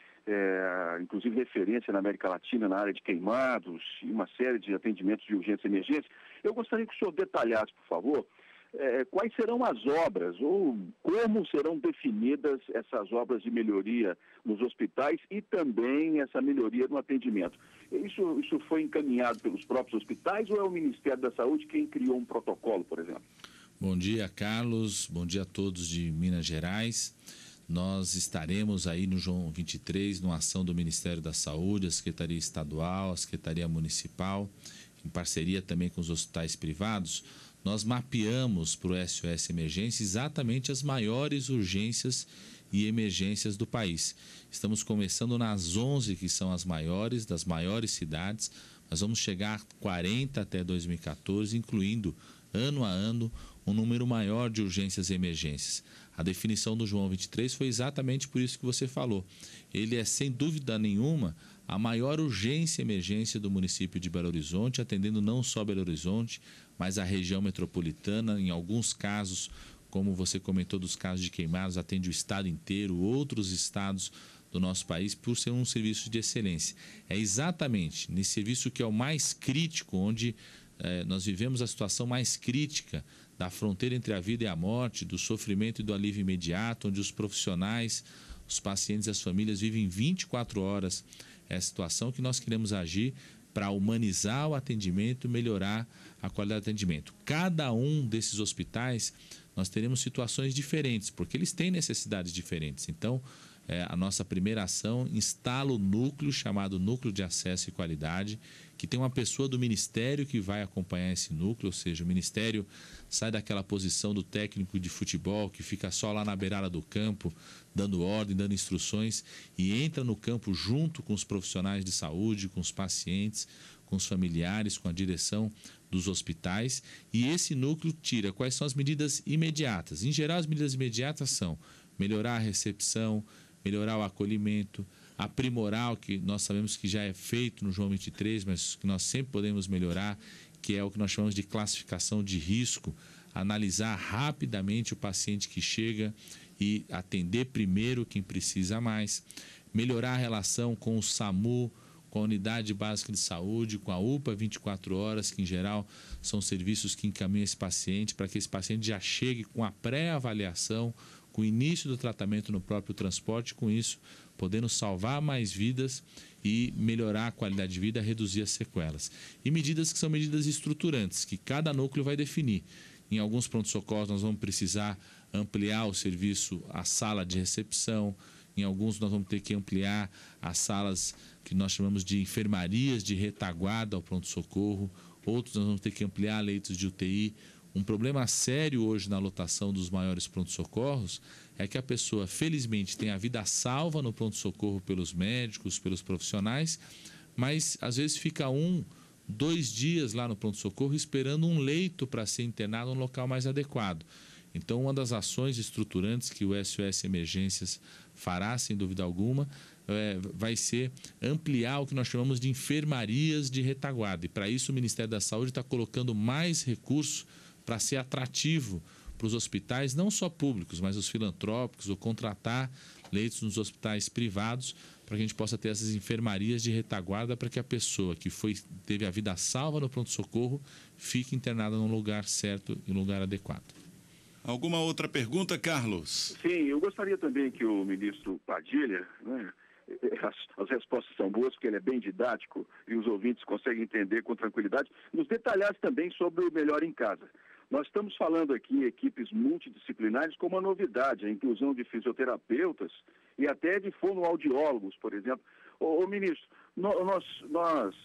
é, inclusive referência na América Latina na área de queimados e uma série de atendimentos de urgência e emergência. Eu gostaria que o senhor detalhasse, por favor, é, quais serão as obras ou como serão definidas essas obras de melhoria nos hospitais e também essa melhoria no atendimento. Isso, isso foi encaminhado pelos próprios hospitais ou é o Ministério da Saúde quem criou um protocolo, por exemplo? Bom dia, Carlos. Bom dia a todos de Minas Gerais. Nós estaremos aí no João vinte e três, numa ação do Ministério da Saúde, a Secretaria Estadual, a Secretaria Municipal, em parceria também com os hospitais privados. Nós mapeamos para o S O S Emergência exatamente as maiores urgências e emergências do país. Estamos começando nas onze que são as maiores, das maiores cidades. Nós vamos chegar a quarenta até dois mil e quatorze, incluindo ano a ano um número maior de urgências e emergências. A definição do João vinte e três foi exatamente por isso que você falou. Ele é, sem dúvida nenhuma, a maior urgência e emergência do município de Belo Horizonte, atendendo não só Belo Horizonte, mas a região metropolitana. Em alguns casos, como você comentou dos casos de queimados, atende o estado inteiro, outros estados do nosso país, por ser um serviço de excelência. É exatamente nesse serviço que é o mais crítico, onde eh, nós vivemos a situação mais crítica da fronteira entre a vida e a morte, do sofrimento e do alívio imediato, onde os profissionais, os pacientes e as famílias vivem vinte e quatro horas. É a situação que nós queremos agir para humanizar o atendimento e melhorar a qualidade do atendimento. Cada um desses hospitais, nós teremos situações diferentes, porque eles têm necessidades diferentes. Então, é, a nossa primeira ação instala o núcleo chamado Núcleo de Acesso e Qualidade, que tem uma pessoa do Ministério que vai acompanhar esse núcleo, ou seja, o Ministério sai daquela posição do técnico de futebol que fica só lá na beirada do campo, dando ordem, dando instruções, e entra no campo junto com os profissionais de saúde, com os pacientes, com os familiares, com a direção dos hospitais, e esse núcleo tira quais são as medidas imediatas. Em geral, as medidas imediatas são melhorar a recepção, melhorar o acolhimento, aprimorar o que nós sabemos que já é feito no João vinte e três, mas que nós sempre podemos melhorar, que é o que nós chamamos de classificação de risco, analisar rapidamente o paciente que chega e atender primeiro quem precisa mais, melhorar a relação com o SAMU, com a Unidade Básica de Saúde, com a U P A vinte e quatro horas, que em geral são serviços que encaminham esse paciente para que esse paciente já chegue com a pré-avaliação, com o início do tratamento no próprio transporte, com isso podendo salvar mais vidas e melhorar a qualidade de vida, reduzir as sequelas. E medidas que são medidas estruturantes, que cada núcleo vai definir. Em alguns pronto-socorros nós vamos precisar ampliar o serviço, a sala de recepção. Em alguns nós vamos ter que ampliar as salas que nós chamamos de enfermarias de retaguarda ao pronto-socorro. Outros nós vamos ter que ampliar leitos de U T I. Um problema sério hoje na lotação dos maiores pronto-socorros é que a pessoa, felizmente, tem a vida salva no pronto-socorro pelos médicos, pelos profissionais, mas às vezes fica um, dois dias lá no pronto-socorro esperando um leito para ser internado em um local mais adequado. Então, uma das ações estruturantes que o S O S Emergências fará, sem dúvida alguma, é, vai ser ampliar o que nós chamamos de enfermarias de retaguarda. E para isso o Ministério da Saúde está colocando mais recursos para ser atrativo para os hospitais, não só públicos, mas os filantrópicos, ou contratar leitos nos hospitais privados, para que a gente possa ter essas enfermarias de retaguarda para que a pessoa que foi, teve a vida salva no pronto-socorro fique internada num lugar certo e num lugar adequado. Alguma outra pergunta, Carlos? Sim, eu gostaria também que o ministro Padilha, né, as, as respostas são boas, porque ele é bem didático e os ouvintes conseguem entender com tranquilidade, nos detalhasse também sobre o Melhor em Casa. Nós estamos falando aqui em equipes multidisciplinares com uma novidade, a inclusão de fisioterapeutas e até de fonoaudiólogos, por exemplo. Ô, ô ministro, nós, nós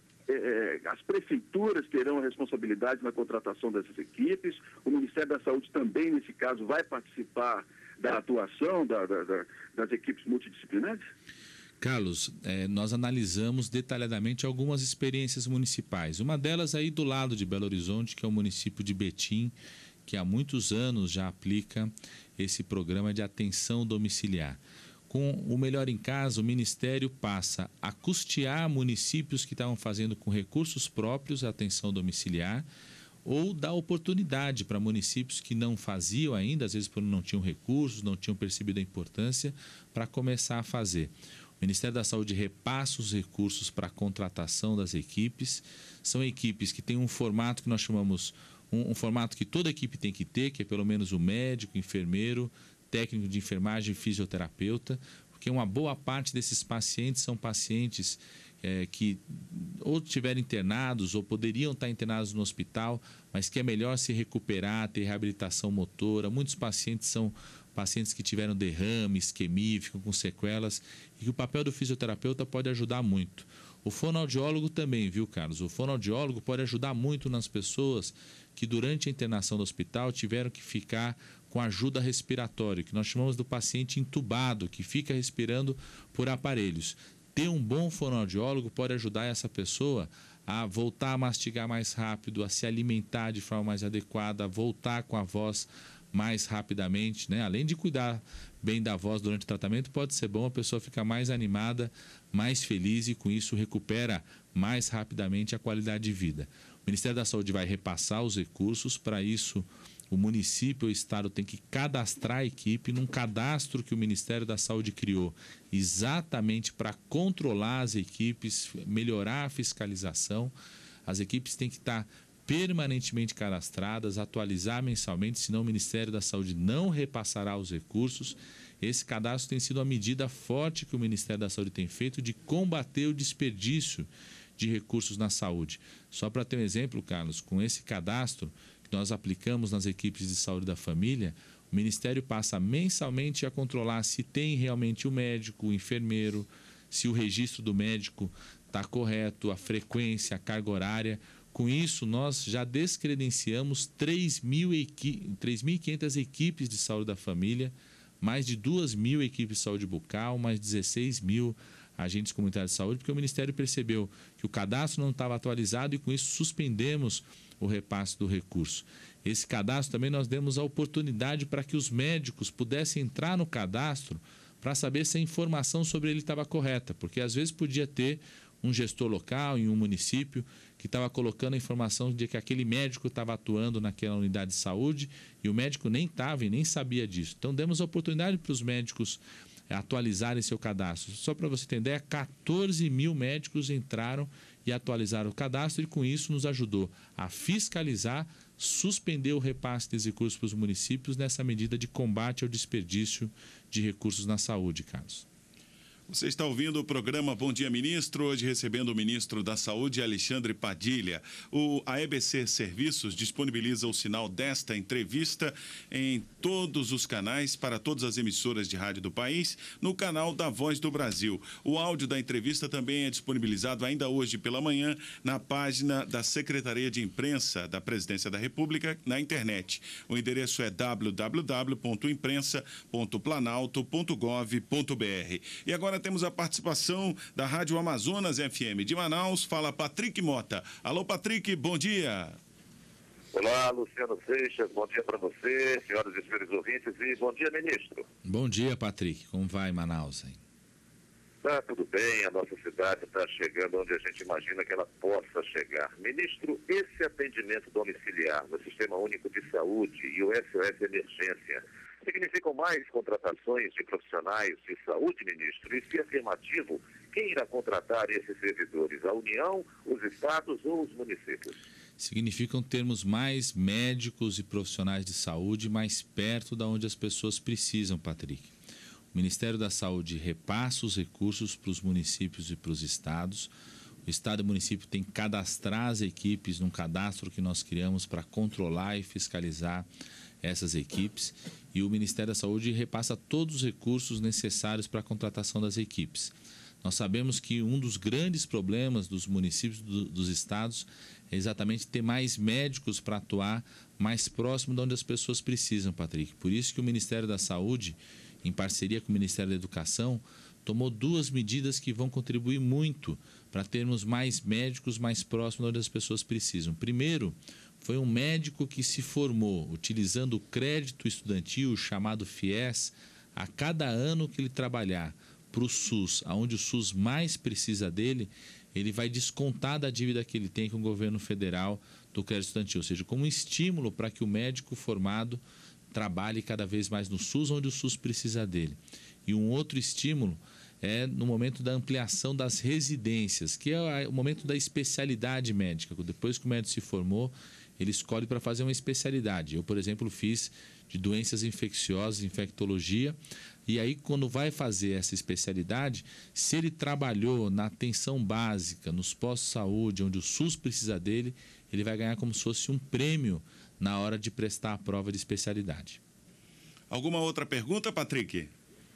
é, as prefeituras terão a responsabilidade na contratação dessas equipes, o Ministério da Saúde também, nesse caso, vai participar da atuação da, da, da, das equipes multidisciplinares? Carlos, eh, nós analisamos detalhadamente algumas experiências municipais. Uma delas aí do lado de Belo Horizonte, que é o município de Betim, que há muitos anos já aplica esse programa de atenção domiciliar. Com o Melhor em Casa, o Ministério passa a custear municípios que estavam fazendo com recursos próprios a atenção domiciliar, ou dar oportunidade para municípios que não faziam ainda, às vezes porque não tinham recursos, não tinham percebido a importância, para começar a fazer. O Ministério da Saúde repassa os recursos para a contratação das equipes. São equipes que têm um formato que nós chamamos, um, um formato que toda equipe tem que ter, que é pelo menos o médico, enfermeiro, técnico de enfermagem e fisioterapeuta, porque uma boa parte desses pacientes são pacientes é, que ou estiveram internados ou poderiam estar internados no hospital, mas que é melhor se recuperar, ter reabilitação motora. Muitos pacientes são pacientes que tiveram derrame, isquemia, ficam com sequelas, e que o papel do fisioterapeuta pode ajudar muito. O fonoaudiólogo também, viu, Carlos? O fonoaudiólogo pode ajudar muito nas pessoas que durante a internação do hospital tiveram que ficar com ajuda respiratória, que nós chamamos do paciente entubado, que fica respirando por aparelhos. Ter um bom fonoaudiólogo pode ajudar essa pessoa a voltar a mastigar mais rápido, a se alimentar de forma mais adequada, a voltar com a voz mais rapidamente, né? Além de cuidar bem da voz durante o tratamento, pode ser bom a pessoa ficar mais animada, mais feliz e com isso recupera mais rapidamente a qualidade de vida. O Ministério da Saúde vai repassar os recursos. Para isso, o município ou o estado tem que cadastrar a equipe num cadastro que o Ministério da Saúde criou exatamente para controlar as equipes, melhorar a fiscalização. As equipes têm que estar permanentemente cadastradas, atualizar mensalmente, senão o Ministério da Saúde não repassará os recursos. Esse cadastro tem sido uma medida forte que o Ministério da Saúde tem feito de combater o desperdício de recursos na saúde. Só para ter um exemplo, Carlos, com esse cadastro que nós aplicamos nas equipes de saúde da família, o Ministério passa mensalmente a controlar se tem realmente o médico, o enfermeiro, se o registro do médico está correto, a frequência, a carga horária. Com isso, nós já descredenciamos três mil e quinhentas equipes de saúde da família, mais de duas mil equipes de saúde bucal, mais dezesseis mil agentes comunitários de saúde, porque o Ministério percebeu que o cadastro não estava atualizado e com isso suspendemos o repasse do recurso. Esse cadastro também nós demos a oportunidade para que os médicos pudessem entrar no cadastro para saber se a informação sobre ele estava correta, porque às vezes podia ter um gestor local em um município que estava colocando a informação de que aquele médico estava atuando naquela unidade de saúde e o médico nem estava e nem sabia disso. Então demos a oportunidade para os médicos atualizarem seu cadastro. Só para você ter ideia, quatorze mil médicos entraram e atualizaram o cadastro e com isso nos ajudou a fiscalizar, suspender o repasse desses recursos para os municípios nessa medida de combate ao desperdício de recursos na saúde, Carlos. Você está ouvindo o programa Bom Dia Ministro, hoje recebendo o ministro da Saúde, Alexandre Padilha. O, a E B C Serviços disponibiliza o sinal desta entrevista em todos os canais, para todas as emissoras de rádio do país, no canal da Voz do Brasil. O áudio da entrevista também é disponibilizado ainda hoje pela manhã na página da Secretaria de Imprensa da Presidência da República na internet. O endereço é w w w ponto imprensa ponto planalto ponto gov ponto b r. E agora temos a participação da Rádio Amazonas F M de Manaus. Fala Patrick Mota. Alô, Patrick, bom dia. Olá, Luciano Seixas, bom dia para você, senhoras e senhores ouvintes, e bom dia, ministro. Bom dia, Patrick. Como vai Manaus, hein? Tá tudo bem, a nossa cidade está chegando onde a gente imagina que ela possa chegar. Ministro, esse atendimento domiciliar no Sistema Único de Saúde e o S O S Emergência significam mais contratações de profissionais de saúde, ministro? E se afirmativo, quem irá contratar esses servidores? A União, os estados ou os municípios? Significam termos mais médicos e profissionais de saúde mais perto da onde as pessoas precisam, Patrick. O Ministério da Saúde repassa os recursos para os municípios e para os estados. O estado e o município tem que cadastrar as equipes num cadastro que nós criamos para controlar e fiscalizar essas equipes, e o Ministério da Saúde repassa todos os recursos necessários para a contratação das equipes. Nós sabemos que um dos grandes problemas dos municípios do, dos estados é exatamente ter mais médicos para atuar mais próximo de onde as pessoas precisam, Patrick. Por isso que o Ministério da Saúde, em parceria com o Ministério da Educação, tomou duas medidas que vão contribuir muito para termos mais médicos mais próximos de onde as pessoas precisam. Primeiro, foi um médico que se formou utilizando o crédito estudantil chamado FIES A cada ano que ele trabalhar para o SUS, aonde o SUS mais precisa dele, ele vai descontar da dívida que ele tem com o governo federal do crédito estudantil, ou seja, como um estímulo para que o médico formado trabalhe cada vez mais no SUS, onde o SUS precisa dele. E um outro estímulo é no momento da ampliação das residências, que é o momento da especialidade médica. Depois que o médico se formou, ele escolhe para fazer uma especialidade. Eu, por exemplo, fiz de doenças infecciosas, infectologia, e aí quando vai fazer essa especialidade, se ele trabalhou na atenção básica, nos postos de saúde, onde o SUS precisa dele, ele vai ganhar como se fosse um prêmio na hora de prestar a prova de especialidade. Alguma outra pergunta, Patrick?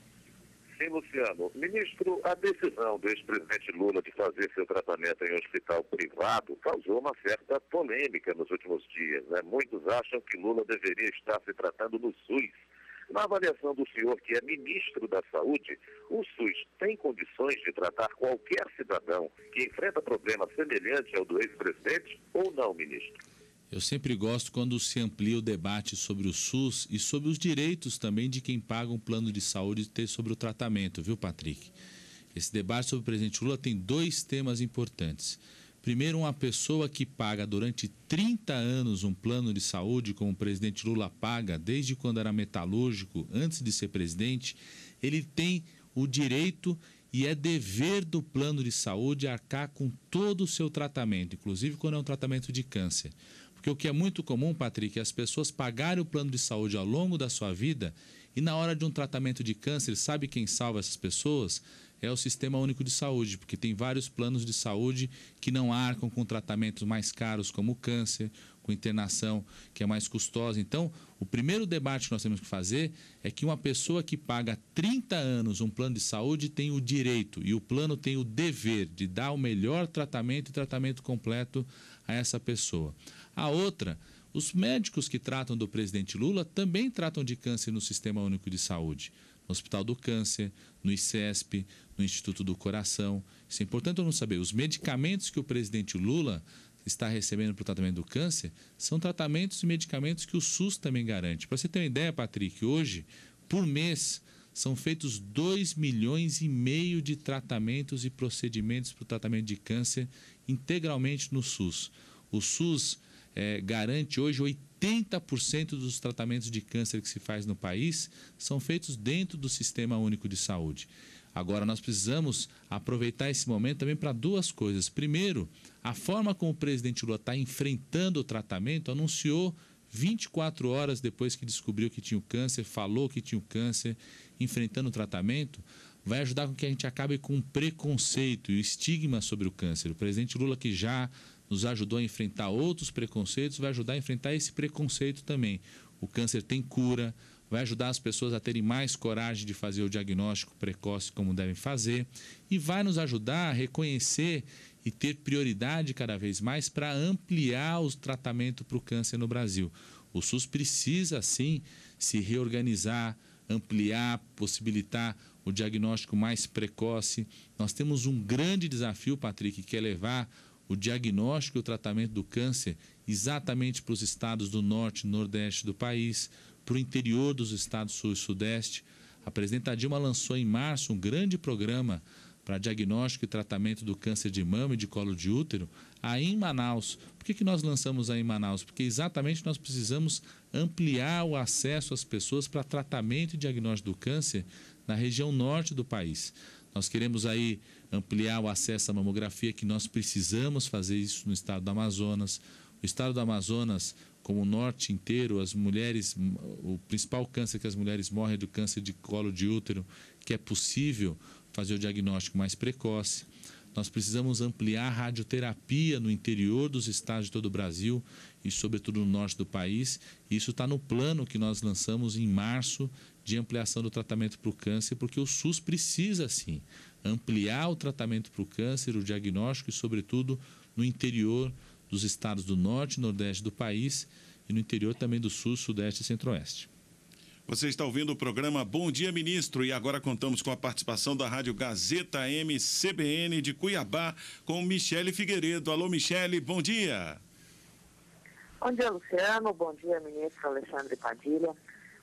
Sim, Luciano. Ministro, a decisão do ex-presidente Lula de fazer seu tratamento em um hospital privado causou uma certa polêmica nos últimos dias, né? Muitos acham que Lula deveria estar se tratando no SUS. Na avaliação do senhor, que é ministro da Saúde, o SUS tem condições de tratar qualquer cidadão que enfrenta problema semelhante ao do ex-presidente ou não, ministro? Eu sempre gosto quando se amplia o debate sobre o SUS e sobre os direitos também de quem paga um plano de saúde ter sobre o tratamento, viu, Patrick? Esse debate sobre o presidente Lula tem dois temas importantes. Primeiro, uma pessoa que paga durante trinta anos um plano de saúde, como o presidente Lula paga desde quando era metalúrgico, antes de ser presidente, ele tem o direito e é dever do plano de saúde arcar com todo o seu tratamento, inclusive quando é um tratamento de câncer. Porque o que é muito comum, Patrick, é as pessoas pagarem o plano de saúde ao longo da sua vida e na hora de um tratamento de câncer, sabe quem salva essas pessoas? É o Sistema Único de Saúde, porque tem vários planos de saúde que não arcam com tratamentos mais caros, como o câncer, com internação que é mais custosa. Então, o primeiro debate que nós temos que fazer é que uma pessoa que paga trinta anos um plano de saúde tem o direito e o plano tem o dever de dar o melhor tratamento e tratamento completo a essa pessoa. A outra, os médicos que tratam do presidente Lula também tratam de câncer no Sistema Único de Saúde, no Hospital do Câncer, no I C E S P, no Instituto do Coração. Isso é importante todo mundo saber. Os medicamentos que o presidente Lula está recebendo para o tratamento do câncer são tratamentos e medicamentos que o SUS também garante. Para você ter uma ideia, Patrick, hoje, por mês, são feitos dois milhões e meio de tratamentos e procedimentos para o tratamento de câncer integralmente no SUS. O SUS é, garante hoje oitenta por cento dos tratamentos de câncer que se faz no país são feitos dentro do Sistema Único de Saúde. Agora, nós precisamos aproveitar esse momento também para duas coisas. Primeiro, a forma como o presidente Lula está enfrentando o tratamento, anunciou vinte e quatro horas depois que descobriu que tinha o câncer, falou que tinha o câncer, enfrentando o tratamento, vai ajudar com que a gente acabe com o preconceito e o estigma sobre o câncer. O presidente Lula, que já nos ajudou a enfrentar outros preconceitos, vai ajudar a enfrentar esse preconceito também. O câncer tem cura, vai ajudar as pessoas a terem mais coragem de fazer o diagnóstico precoce como devem fazer e vai nos ajudar a reconhecer e ter prioridade cada vez mais para ampliar o tratamento para o câncer no Brasil. O SUS precisa, sim, se reorganizar, ampliar, possibilitar o diagnóstico mais precoce. Nós temos um grande desafio, Patrick, que é levar o diagnóstico e o tratamento do câncer exatamente para os estados do norte e nordeste do país, para o interior dos estados sul e sudeste. A presidenta Dilma lançou em março um grande programa para diagnóstico e tratamento do câncer de mama e de colo de útero aí em Manaus. Por que que nós lançamos aí em Manaus? Porque exatamente nós precisamos ampliar o acesso às pessoas para tratamento e diagnóstico do câncer na região norte do país. Nós queremos aí ampliar o acesso à mamografia, que nós precisamos fazer isso no estado do Amazonas. O estado do Amazonas, como o norte inteiro, as mulheres, o principal câncer que as mulheres morrem é do câncer de colo de útero, que é possível fazer o diagnóstico mais precoce. Nós precisamos ampliar a radioterapia no interior dos estados de todo o Brasil e, sobretudo, no norte do país. Isso está no plano que nós lançamos em março de ampliação do tratamento para o câncer, porque o SUS precisa, sim, ampliar o tratamento para o câncer, o diagnóstico e, sobretudo, no interior dos estados do norte e nordeste do país e no interior também do sul, sudeste e centro-oeste. Você está ouvindo o programa Bom Dia Ministro e agora contamos com a participação da Rádio Gazeta M C B N de Cuiabá com Michele Figueiredo. Alô, Michele, bom dia. Bom dia, Luciano. Bom dia, ministro Alexandre Padilha.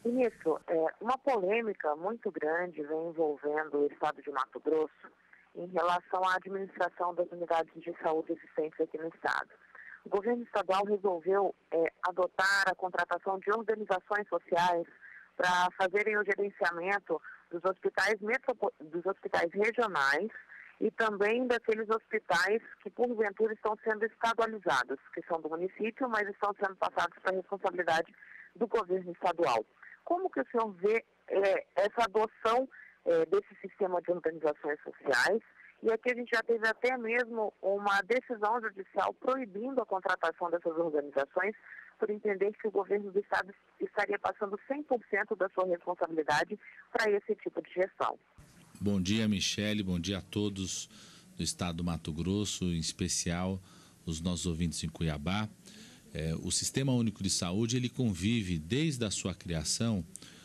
Ministro, é, uma polêmica muito grande vem envolvendo o estado de Mato Grosso em relação à administração das unidades de saúde existentes aqui no estado. O governo estadual resolveu é, adotar a contratação de organizações sociais para fazerem o gerenciamento dos hospitais, metropo... dos hospitais regionais e também daqueles hospitais que, porventura, estão sendo estadualizados, que são do município, mas estão sendo passados para a responsabilidade do governo estadual. Como que o senhor vê é, essa adoção é, desse sistema de organizações sociais? E aqui a gente já teve até mesmo uma decisão judicial proibindo a contratação dessas organizações por entender que o governo do estado estaria passando cem por cento da sua responsabilidade para esse tipo de gestão. Bom dia, Michele, bom dia a todos do estado do Mato Grosso, em especial os nossos ouvintes em Cuiabá. É, o Sistema Único de Saúde, ele convive desde a sua criação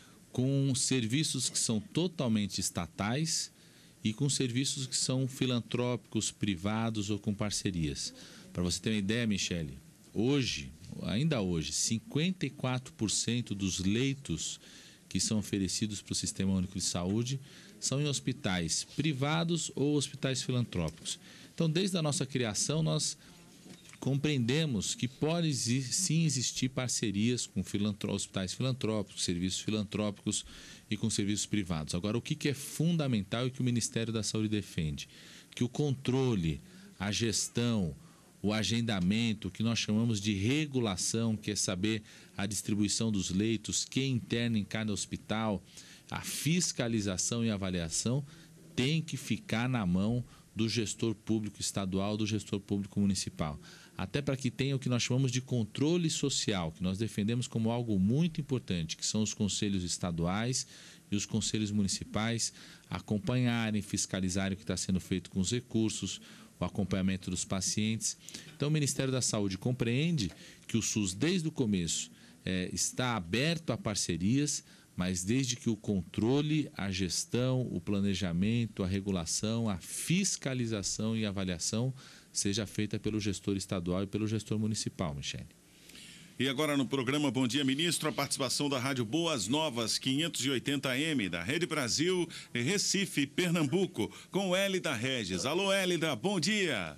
com serviços que são totalmente estatais e com serviços que são filantrópicos, privados ou com parcerias. Para você ter uma ideia, Michele, hoje, ainda hoje, cinquenta e quatro por cento dos leitos que são oferecidos para o Sistema Único de Saúde são em hospitais privados ou hospitais filantrópicos. Então, desde a nossa criação, nós compreendemos que pode sim existir parcerias com filantró- hospitais filantrópicos, serviços filantrópicos e com serviços privados. Agora, o que, que é fundamental e que o Ministério da Saúde defende? Que o controle, a gestão, o agendamento, o que nós chamamos de regulação, que é saber a distribuição dos leitos, quem interna em cada hospital, a fiscalização e avaliação, tem que ficar na mão do gestor público estadual, do gestor público municipal. Até para que tenha o que nós chamamos de controle social, que nós defendemos como algo muito importante, que são os conselhos estaduais e os conselhos municipais acompanharem, fiscalizarem o que está sendo feito com os recursos, o acompanhamento dos pacientes. Então, o Ministério da Saúde compreende que o SUS, desde o começo, é, está aberto a parcerias, mas desde que o controle, a gestão, o planejamento, a regulação, a fiscalização e avaliação seja feita pelo gestor estadual e pelo gestor municipal, Michele. E agora no programa Bom Dia Ministro, a participação da Rádio Boas Novas, quinhentos e oitenta A M, da Rede Brasil, Recife, Pernambuco, com Hélida Regis. Alô, Hélida, bom dia.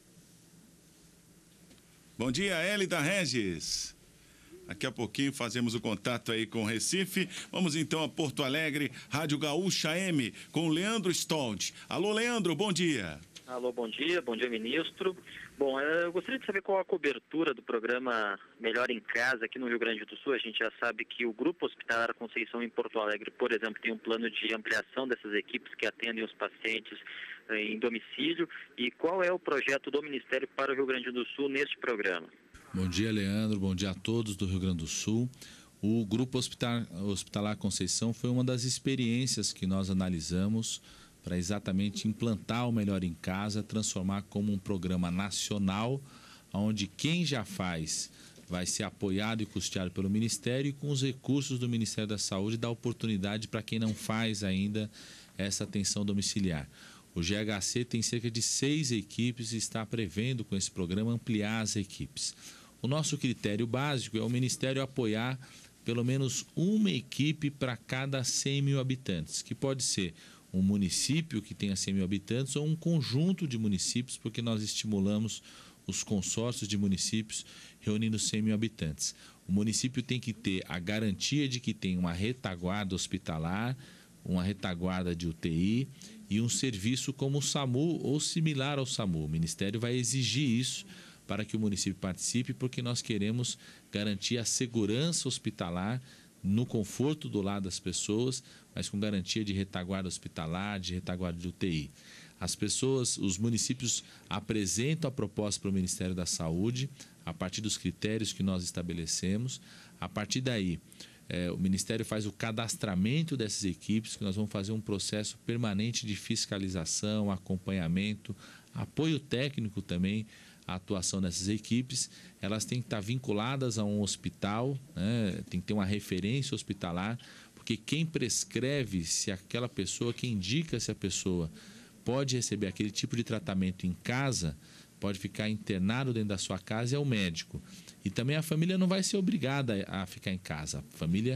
Bom dia, Hélida Regis. Daqui a pouquinho fazemos o contato aí com Recife. Vamos então a Porto Alegre, Rádio Gaúcha M, com Leandro Stold. Alô, Leandro, bom dia. Alô, bom dia, bom dia, ministro. Bom, eu gostaria de saber qual a cobertura do programa Melhor em Casa aqui no Rio Grande do Sul. A gente já sabe que o Grupo Hospitalar Conceição em Porto Alegre, por exemplo, tem um plano de ampliação dessas equipes que atendem os pacientes em domicílio. E qual é o projeto do Ministério para o Rio Grande do Sul neste programa? Bom dia, Leandro. Bom dia a todos do Rio Grande do Sul. O Grupo Hospital, Hospitalar Conceição foi uma das experiências que nós analisamos para exatamente implantar o Melhor em Casa, transformar como um programa nacional, onde quem já faz vai ser apoiado e custeado pelo Ministério e com os recursos do Ministério da Saúde dá oportunidade para quem não faz ainda essa atenção domiciliar. O G H C tem cerca de seis equipes e está prevendo com esse programa ampliar as equipes. O nosso critério básico é o Ministério apoiar pelo menos uma equipe para cada cem mil habitantes, que pode ser um município que tenha cem mil habitantes ou um conjunto de municípios, porque nós estimulamos os consórcios de municípios reunindo cem mil habitantes. O município tem que ter a garantia de que tem uma retaguarda hospitalar, uma retaguarda de U T I e um serviço como o SAMU ou similar ao SAMU. O Ministério vai exigir isso para que o município participe, porque nós queremos garantir a segurança hospitalar no conforto do lado das pessoas, mas com garantia de retaguarda hospitalar, de retaguarda de U T I. As pessoas, os municípios apresentam a proposta para o Ministério da Saúde, a partir dos critérios que nós estabelecemos. A partir daí, é, o Ministério faz o cadastramento dessas equipes, que nós vamos fazer um processo permanente de fiscalização, acompanhamento, apoio técnico também, a atuação dessas equipes. Elas têm que estar vinculadas a um hospital, né? Tem que ter uma referência hospitalar, porque quem prescreve se aquela pessoa, quem indica se a pessoa pode receber aquele tipo de tratamento em casa, pode ficar internado dentro da sua casa, é o médico. E também a família não vai ser obrigada a ficar em casa. A família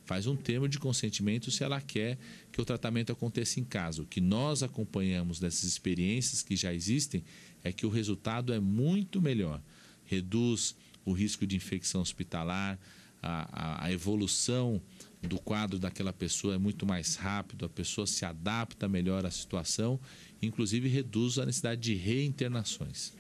faz um termo de consentimento se ela quer que o tratamento aconteça em casa. O que nós acompanhamos dessas experiências que já existem é que o resultado é muito melhor. Reduz o risco de infecção hospitalar, a, a, a evolução do quadro daquela pessoa é muito mais rápido, a pessoa se adapta melhor à situação, inclusive reduz a necessidade de reinternações.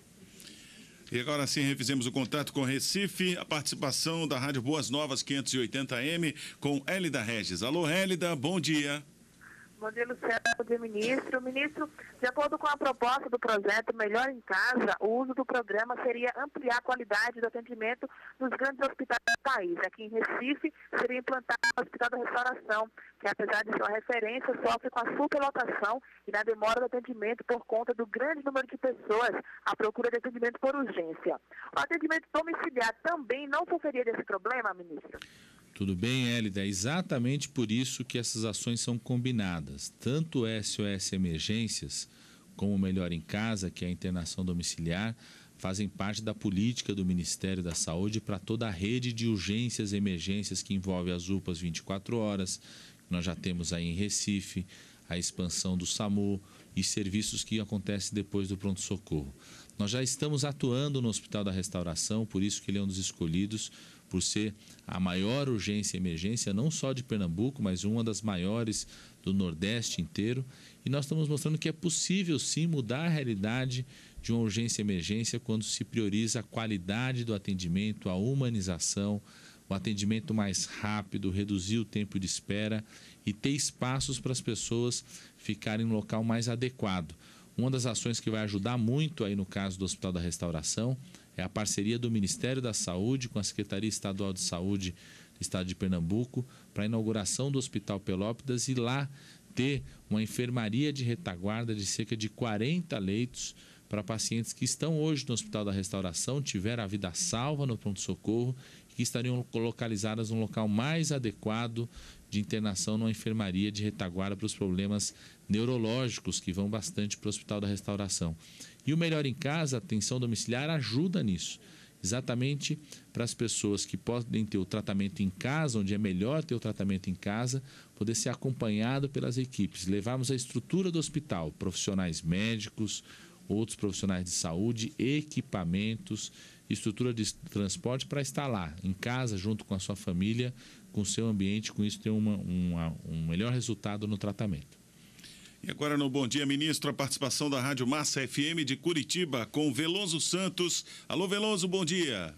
E agora sim, refizemos o contato com Recife, a participação da Rádio Boas Novas quinhentos e oitenta M com Hélida Regis. Alô, Hélida, bom dia. Bom dia, Luciano. Bom dia, ministro. Ministro, de acordo com a proposta do projeto Melhor em Casa, o uso do programa seria ampliar a qualidade do atendimento nos grandes hospitais do país. Aqui em Recife, seria implantado o Hospital da Restauração, que apesar de ser uma referência, sofre com a superlotação e na demora do atendimento por conta do grande número de pessoas à procura de atendimento por urgência. O atendimento domiciliar também não sofreria desse problema, ministro? Tudo bem, Hélida, é exatamente por isso que essas ações são combinadas. Tanto o S O S Emergências como o Melhor em Casa, que é a internação domiciliar, fazem parte da política do Ministério da Saúde para toda a rede de urgências e emergências que envolve as U P As vinte e quatro horas. Nós já temos aí em Recife a expansão do SAMU e serviços que acontecem depois do pronto-socorro. Nós já estamos atuando no Hospital da Restauração, por isso que ele é um dos escolhidos, por ser a maior urgência e emergência, não só de Pernambuco, mas uma das maiores do Nordeste inteiro. E nós estamos mostrando que é possível, sim, mudar a realidade de uma urgência e emergência quando se prioriza a qualidade do atendimento, a humanização, o atendimento mais rápido, reduzir o tempo de espera e ter espaços para as pessoas ficarem no local mais adequado. Uma das ações que vai ajudar muito aí no caso do Hospital da Restauração é a parceria do Ministério da Saúde com a Secretaria Estadual de Saúde do Estado de Pernambuco para a inauguração do Hospital Pelópidas e lá ter uma enfermaria de retaguarda de cerca de quarenta leitos para pacientes que estão hoje no Hospital da Restauração, tiveram a vida salva no pronto-socorro e que estariam localizadas num local mais adequado de internação numa enfermaria de retaguarda para os problemas neurológicos que vão bastante para o Hospital da Restauração. E o Melhor em Casa, a atenção domiciliar, ajuda nisso, exatamente para as pessoas que podem ter o tratamento em casa, onde é melhor ter o tratamento em casa, poder ser acompanhado pelas equipes. Levarmos a estrutura do hospital, profissionais médicos, outros profissionais de saúde, equipamentos, estrutura de transporte para estar lá, em casa, junto com a sua família, com o seu ambiente, com isso ter uma, uma, um melhor resultado no tratamento. E agora no Bom Dia Ministro, a participação da Rádio Massa F M de Curitiba com Veloso Santos. Alô, Veloso, bom dia.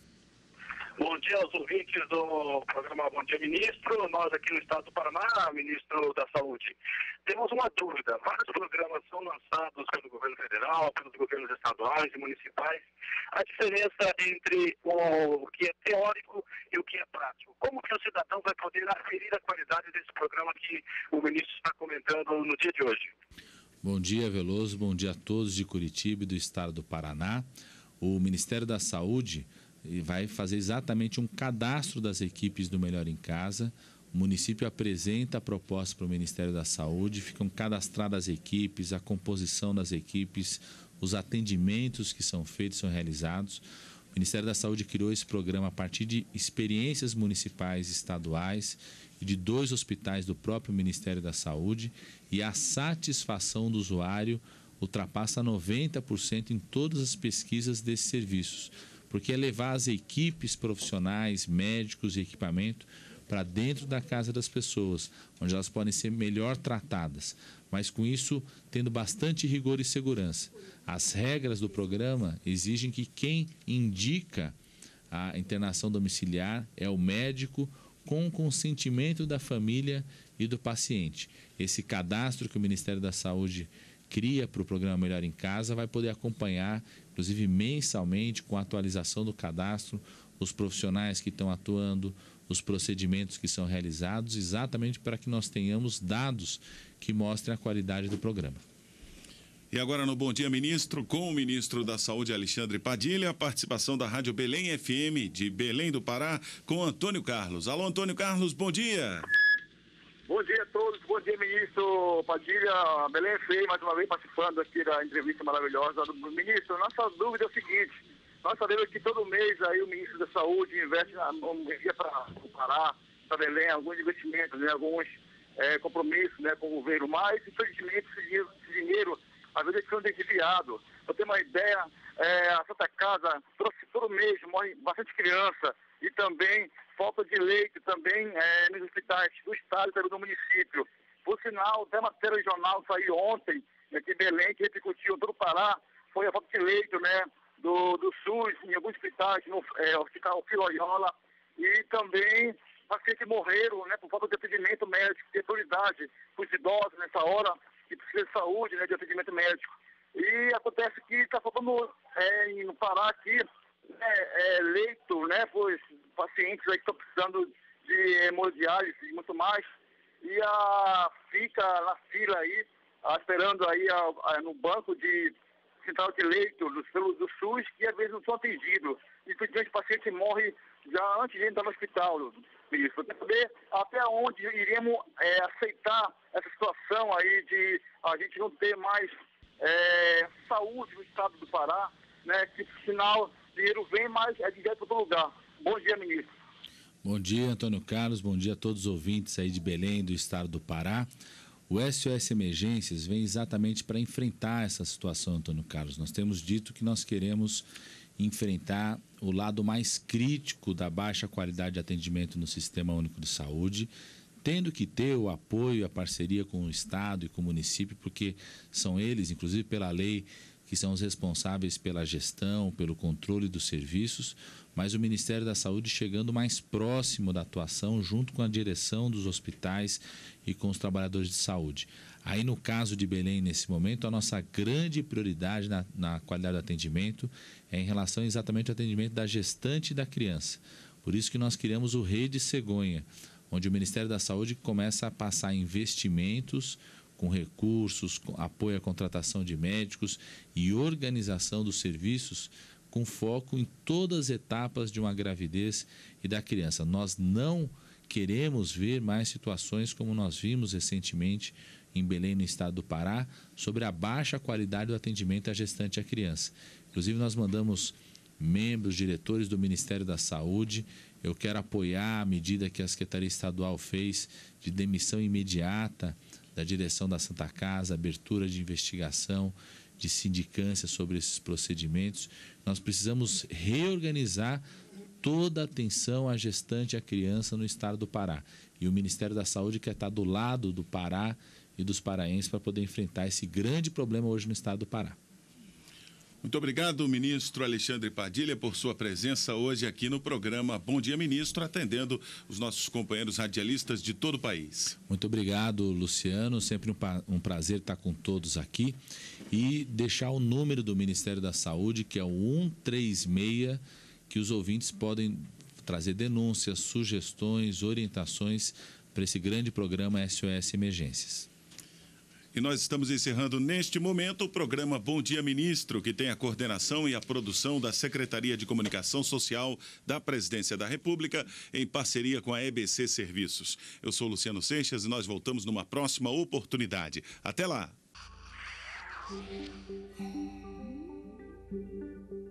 Bom dia aos ouvintes do programa Bom Dia Ministro. Nós aqui no estado do Paraná, ministro da Saúde, temos uma dúvida. Vários programas são lançados pelo governo federal, pelos governos estaduais e municipais. A diferença entre o que é teórico e o que é prático. Como que o cidadão vai poder aferir a qualidade desse programa que o ministro está comentando no dia de hoje? Bom dia, Veloso. Bom dia a todos de Curitiba e do estado do Paraná. O Ministério da Saúde vai fazer exatamente um cadastro das equipes do Melhor em Casa. O município apresenta a proposta para o Ministério da Saúde, ficam cadastradas as equipes, a composição das equipes, os atendimentos que são feitos, são realizados. O Ministério da Saúde criou esse programa a partir de experiências municipais e estaduais e de dois hospitais do próprio Ministério da Saúde, e a satisfação do usuário ultrapassa noventa por cento em todas as pesquisas desses serviços, porque é levar as equipes profissionais, médicos e equipamento para dentro da casa das pessoas, onde elas podem ser melhor tratadas, mas com isso tendo bastante rigor e segurança. As regras do programa exigem que quem indica a internação domiciliar é o médico com o consentimento da família e do paciente. Esse cadastro que o Ministério da Saúde cria para o programa Melhor em Casa vai poder acompanhar, inclusive mensalmente, com a atualização do cadastro, os profissionais que estão atuando, os procedimentos que são realizados, exatamente para que nós tenhamos dados que mostrem a qualidade do programa. E agora no Bom Dia Ministro, com o ministro da Saúde, Alexandre Padilha, a participação da Rádio Belém F M de Belém do Pará, com Antônio Carlos. Alô, Antônio Carlos, bom dia. Bom dia a todos, bom dia, ministro Padilha, Belém F M, mais uma vez participando aqui da entrevista maravilhosa do ministro. Nossa dúvida é o seguinte: nós sabemos que todo mês aí o ministro da Saúde investe na energia para o Pará, para Belém alguns investimentos, né, alguns é, compromissos, né, com o governo, mas infelizmente esse dinheiro, esse dinheiro às vezes fica desviado. Para ter uma ideia, é, a Santa Casa trouxe todo mês, morre bastante criança e também falta de leite também é, nos hospitais do estado e também do município. Por sinal, até matéria regional saiu ontem, aqui em Belém, que repercutiu em todo o Pará, foi a falta de leite, né, do, do SUS, em alguns hospitais, no é, Hospital Filoiola, e também pacientes morreram, né, por falta de atendimento médico, ter prioridade para os idosos nessa hora, que precisa de saúde, né, de atendimento médico. E acontece que está faltando é, no Pará aqui, né, é, leito, né, para os pacientes aí que estão precisando de hemodiálise e muito mais, e a, fica na fila aí, a, esperando aí a, a, no banco de central de leito do, do SUS, que às vezes não são atendidos. Infelizmente o paciente morre já antes de entrar no hospital, ministro. Para saber até onde iremos é, aceitar essa situação aí de a gente não ter mais é, saúde no estado do Pará, né, que sinal dinheiro vem, mas é direto para todo lugar. Bom dia, ministro. Bom dia, Antônio Carlos. Bom dia a todos os ouvintes aí de Belém, do estado do Pará. O S O S Emergências vem exatamente para enfrentar essa situação, Antônio Carlos. Nós temos dito que nós queremos enfrentar o lado mais crítico da baixa qualidade de atendimento no Sistema Único de Saúde, tendo que ter o apoio, a parceria com o Estado e com o município, porque são eles, inclusive pela lei, que são os responsáveis pela gestão, pelo controle dos serviços, mas o Ministério da Saúde chegando mais próximo da atuação, junto com a direção dos hospitais e com os trabalhadores de saúde. Aí, no caso de Belém, nesse momento, a nossa grande prioridade na, na qualidade do atendimento é em relação exatamente ao atendimento da gestante e da criança. Por isso que nós criamos o Rede Cegonha, onde o Ministério da Saúde começa a passar investimentos com recursos, com apoio à contratação de médicos e organização dos serviços com foco em todas as etapas de uma gravidez e da criança. Nós não queremos ver mais situações como nós vimos recentemente em Belém, no estado do Pará, sobre a baixa qualidade do atendimento à gestante e à criança. Inclusive, nós mandamos membros, diretores do Ministério da Saúde. Eu quero apoiar a medida que a Secretaria Estadual fez de demissão imediata da direção da Santa Casa, abertura de investigação, de sindicância sobre esses procedimentos. Nós precisamos reorganizar toda a atenção à gestante e à criança no estado do Pará. E o Ministério da Saúde quer estar do lado do Pará e dos paraenses para poder enfrentar esse grande problema hoje no estado do Pará. Muito obrigado, ministro Alexandre Padilha, por sua presença hoje aqui no programa Bom Dia, Ministro, atendendo os nossos companheiros radialistas de todo o país. Muito obrigado, Luciano. Sempre um, um prazer estar com todos aqui. E deixar o número do Ministério da Saúde, que é o um três seis, que os ouvintes podem trazer denúncias, sugestões, orientações para esse grande programa S O S Emergências. E nós estamos encerrando neste momento o programa Bom Dia, Ministro, que tem a coordenação e a produção da Secretaria de Comunicação Social da Presidência da República, em parceria com a E B C Serviços. Eu sou Luciano Seixas e nós voltamos numa próxima oportunidade. Até lá!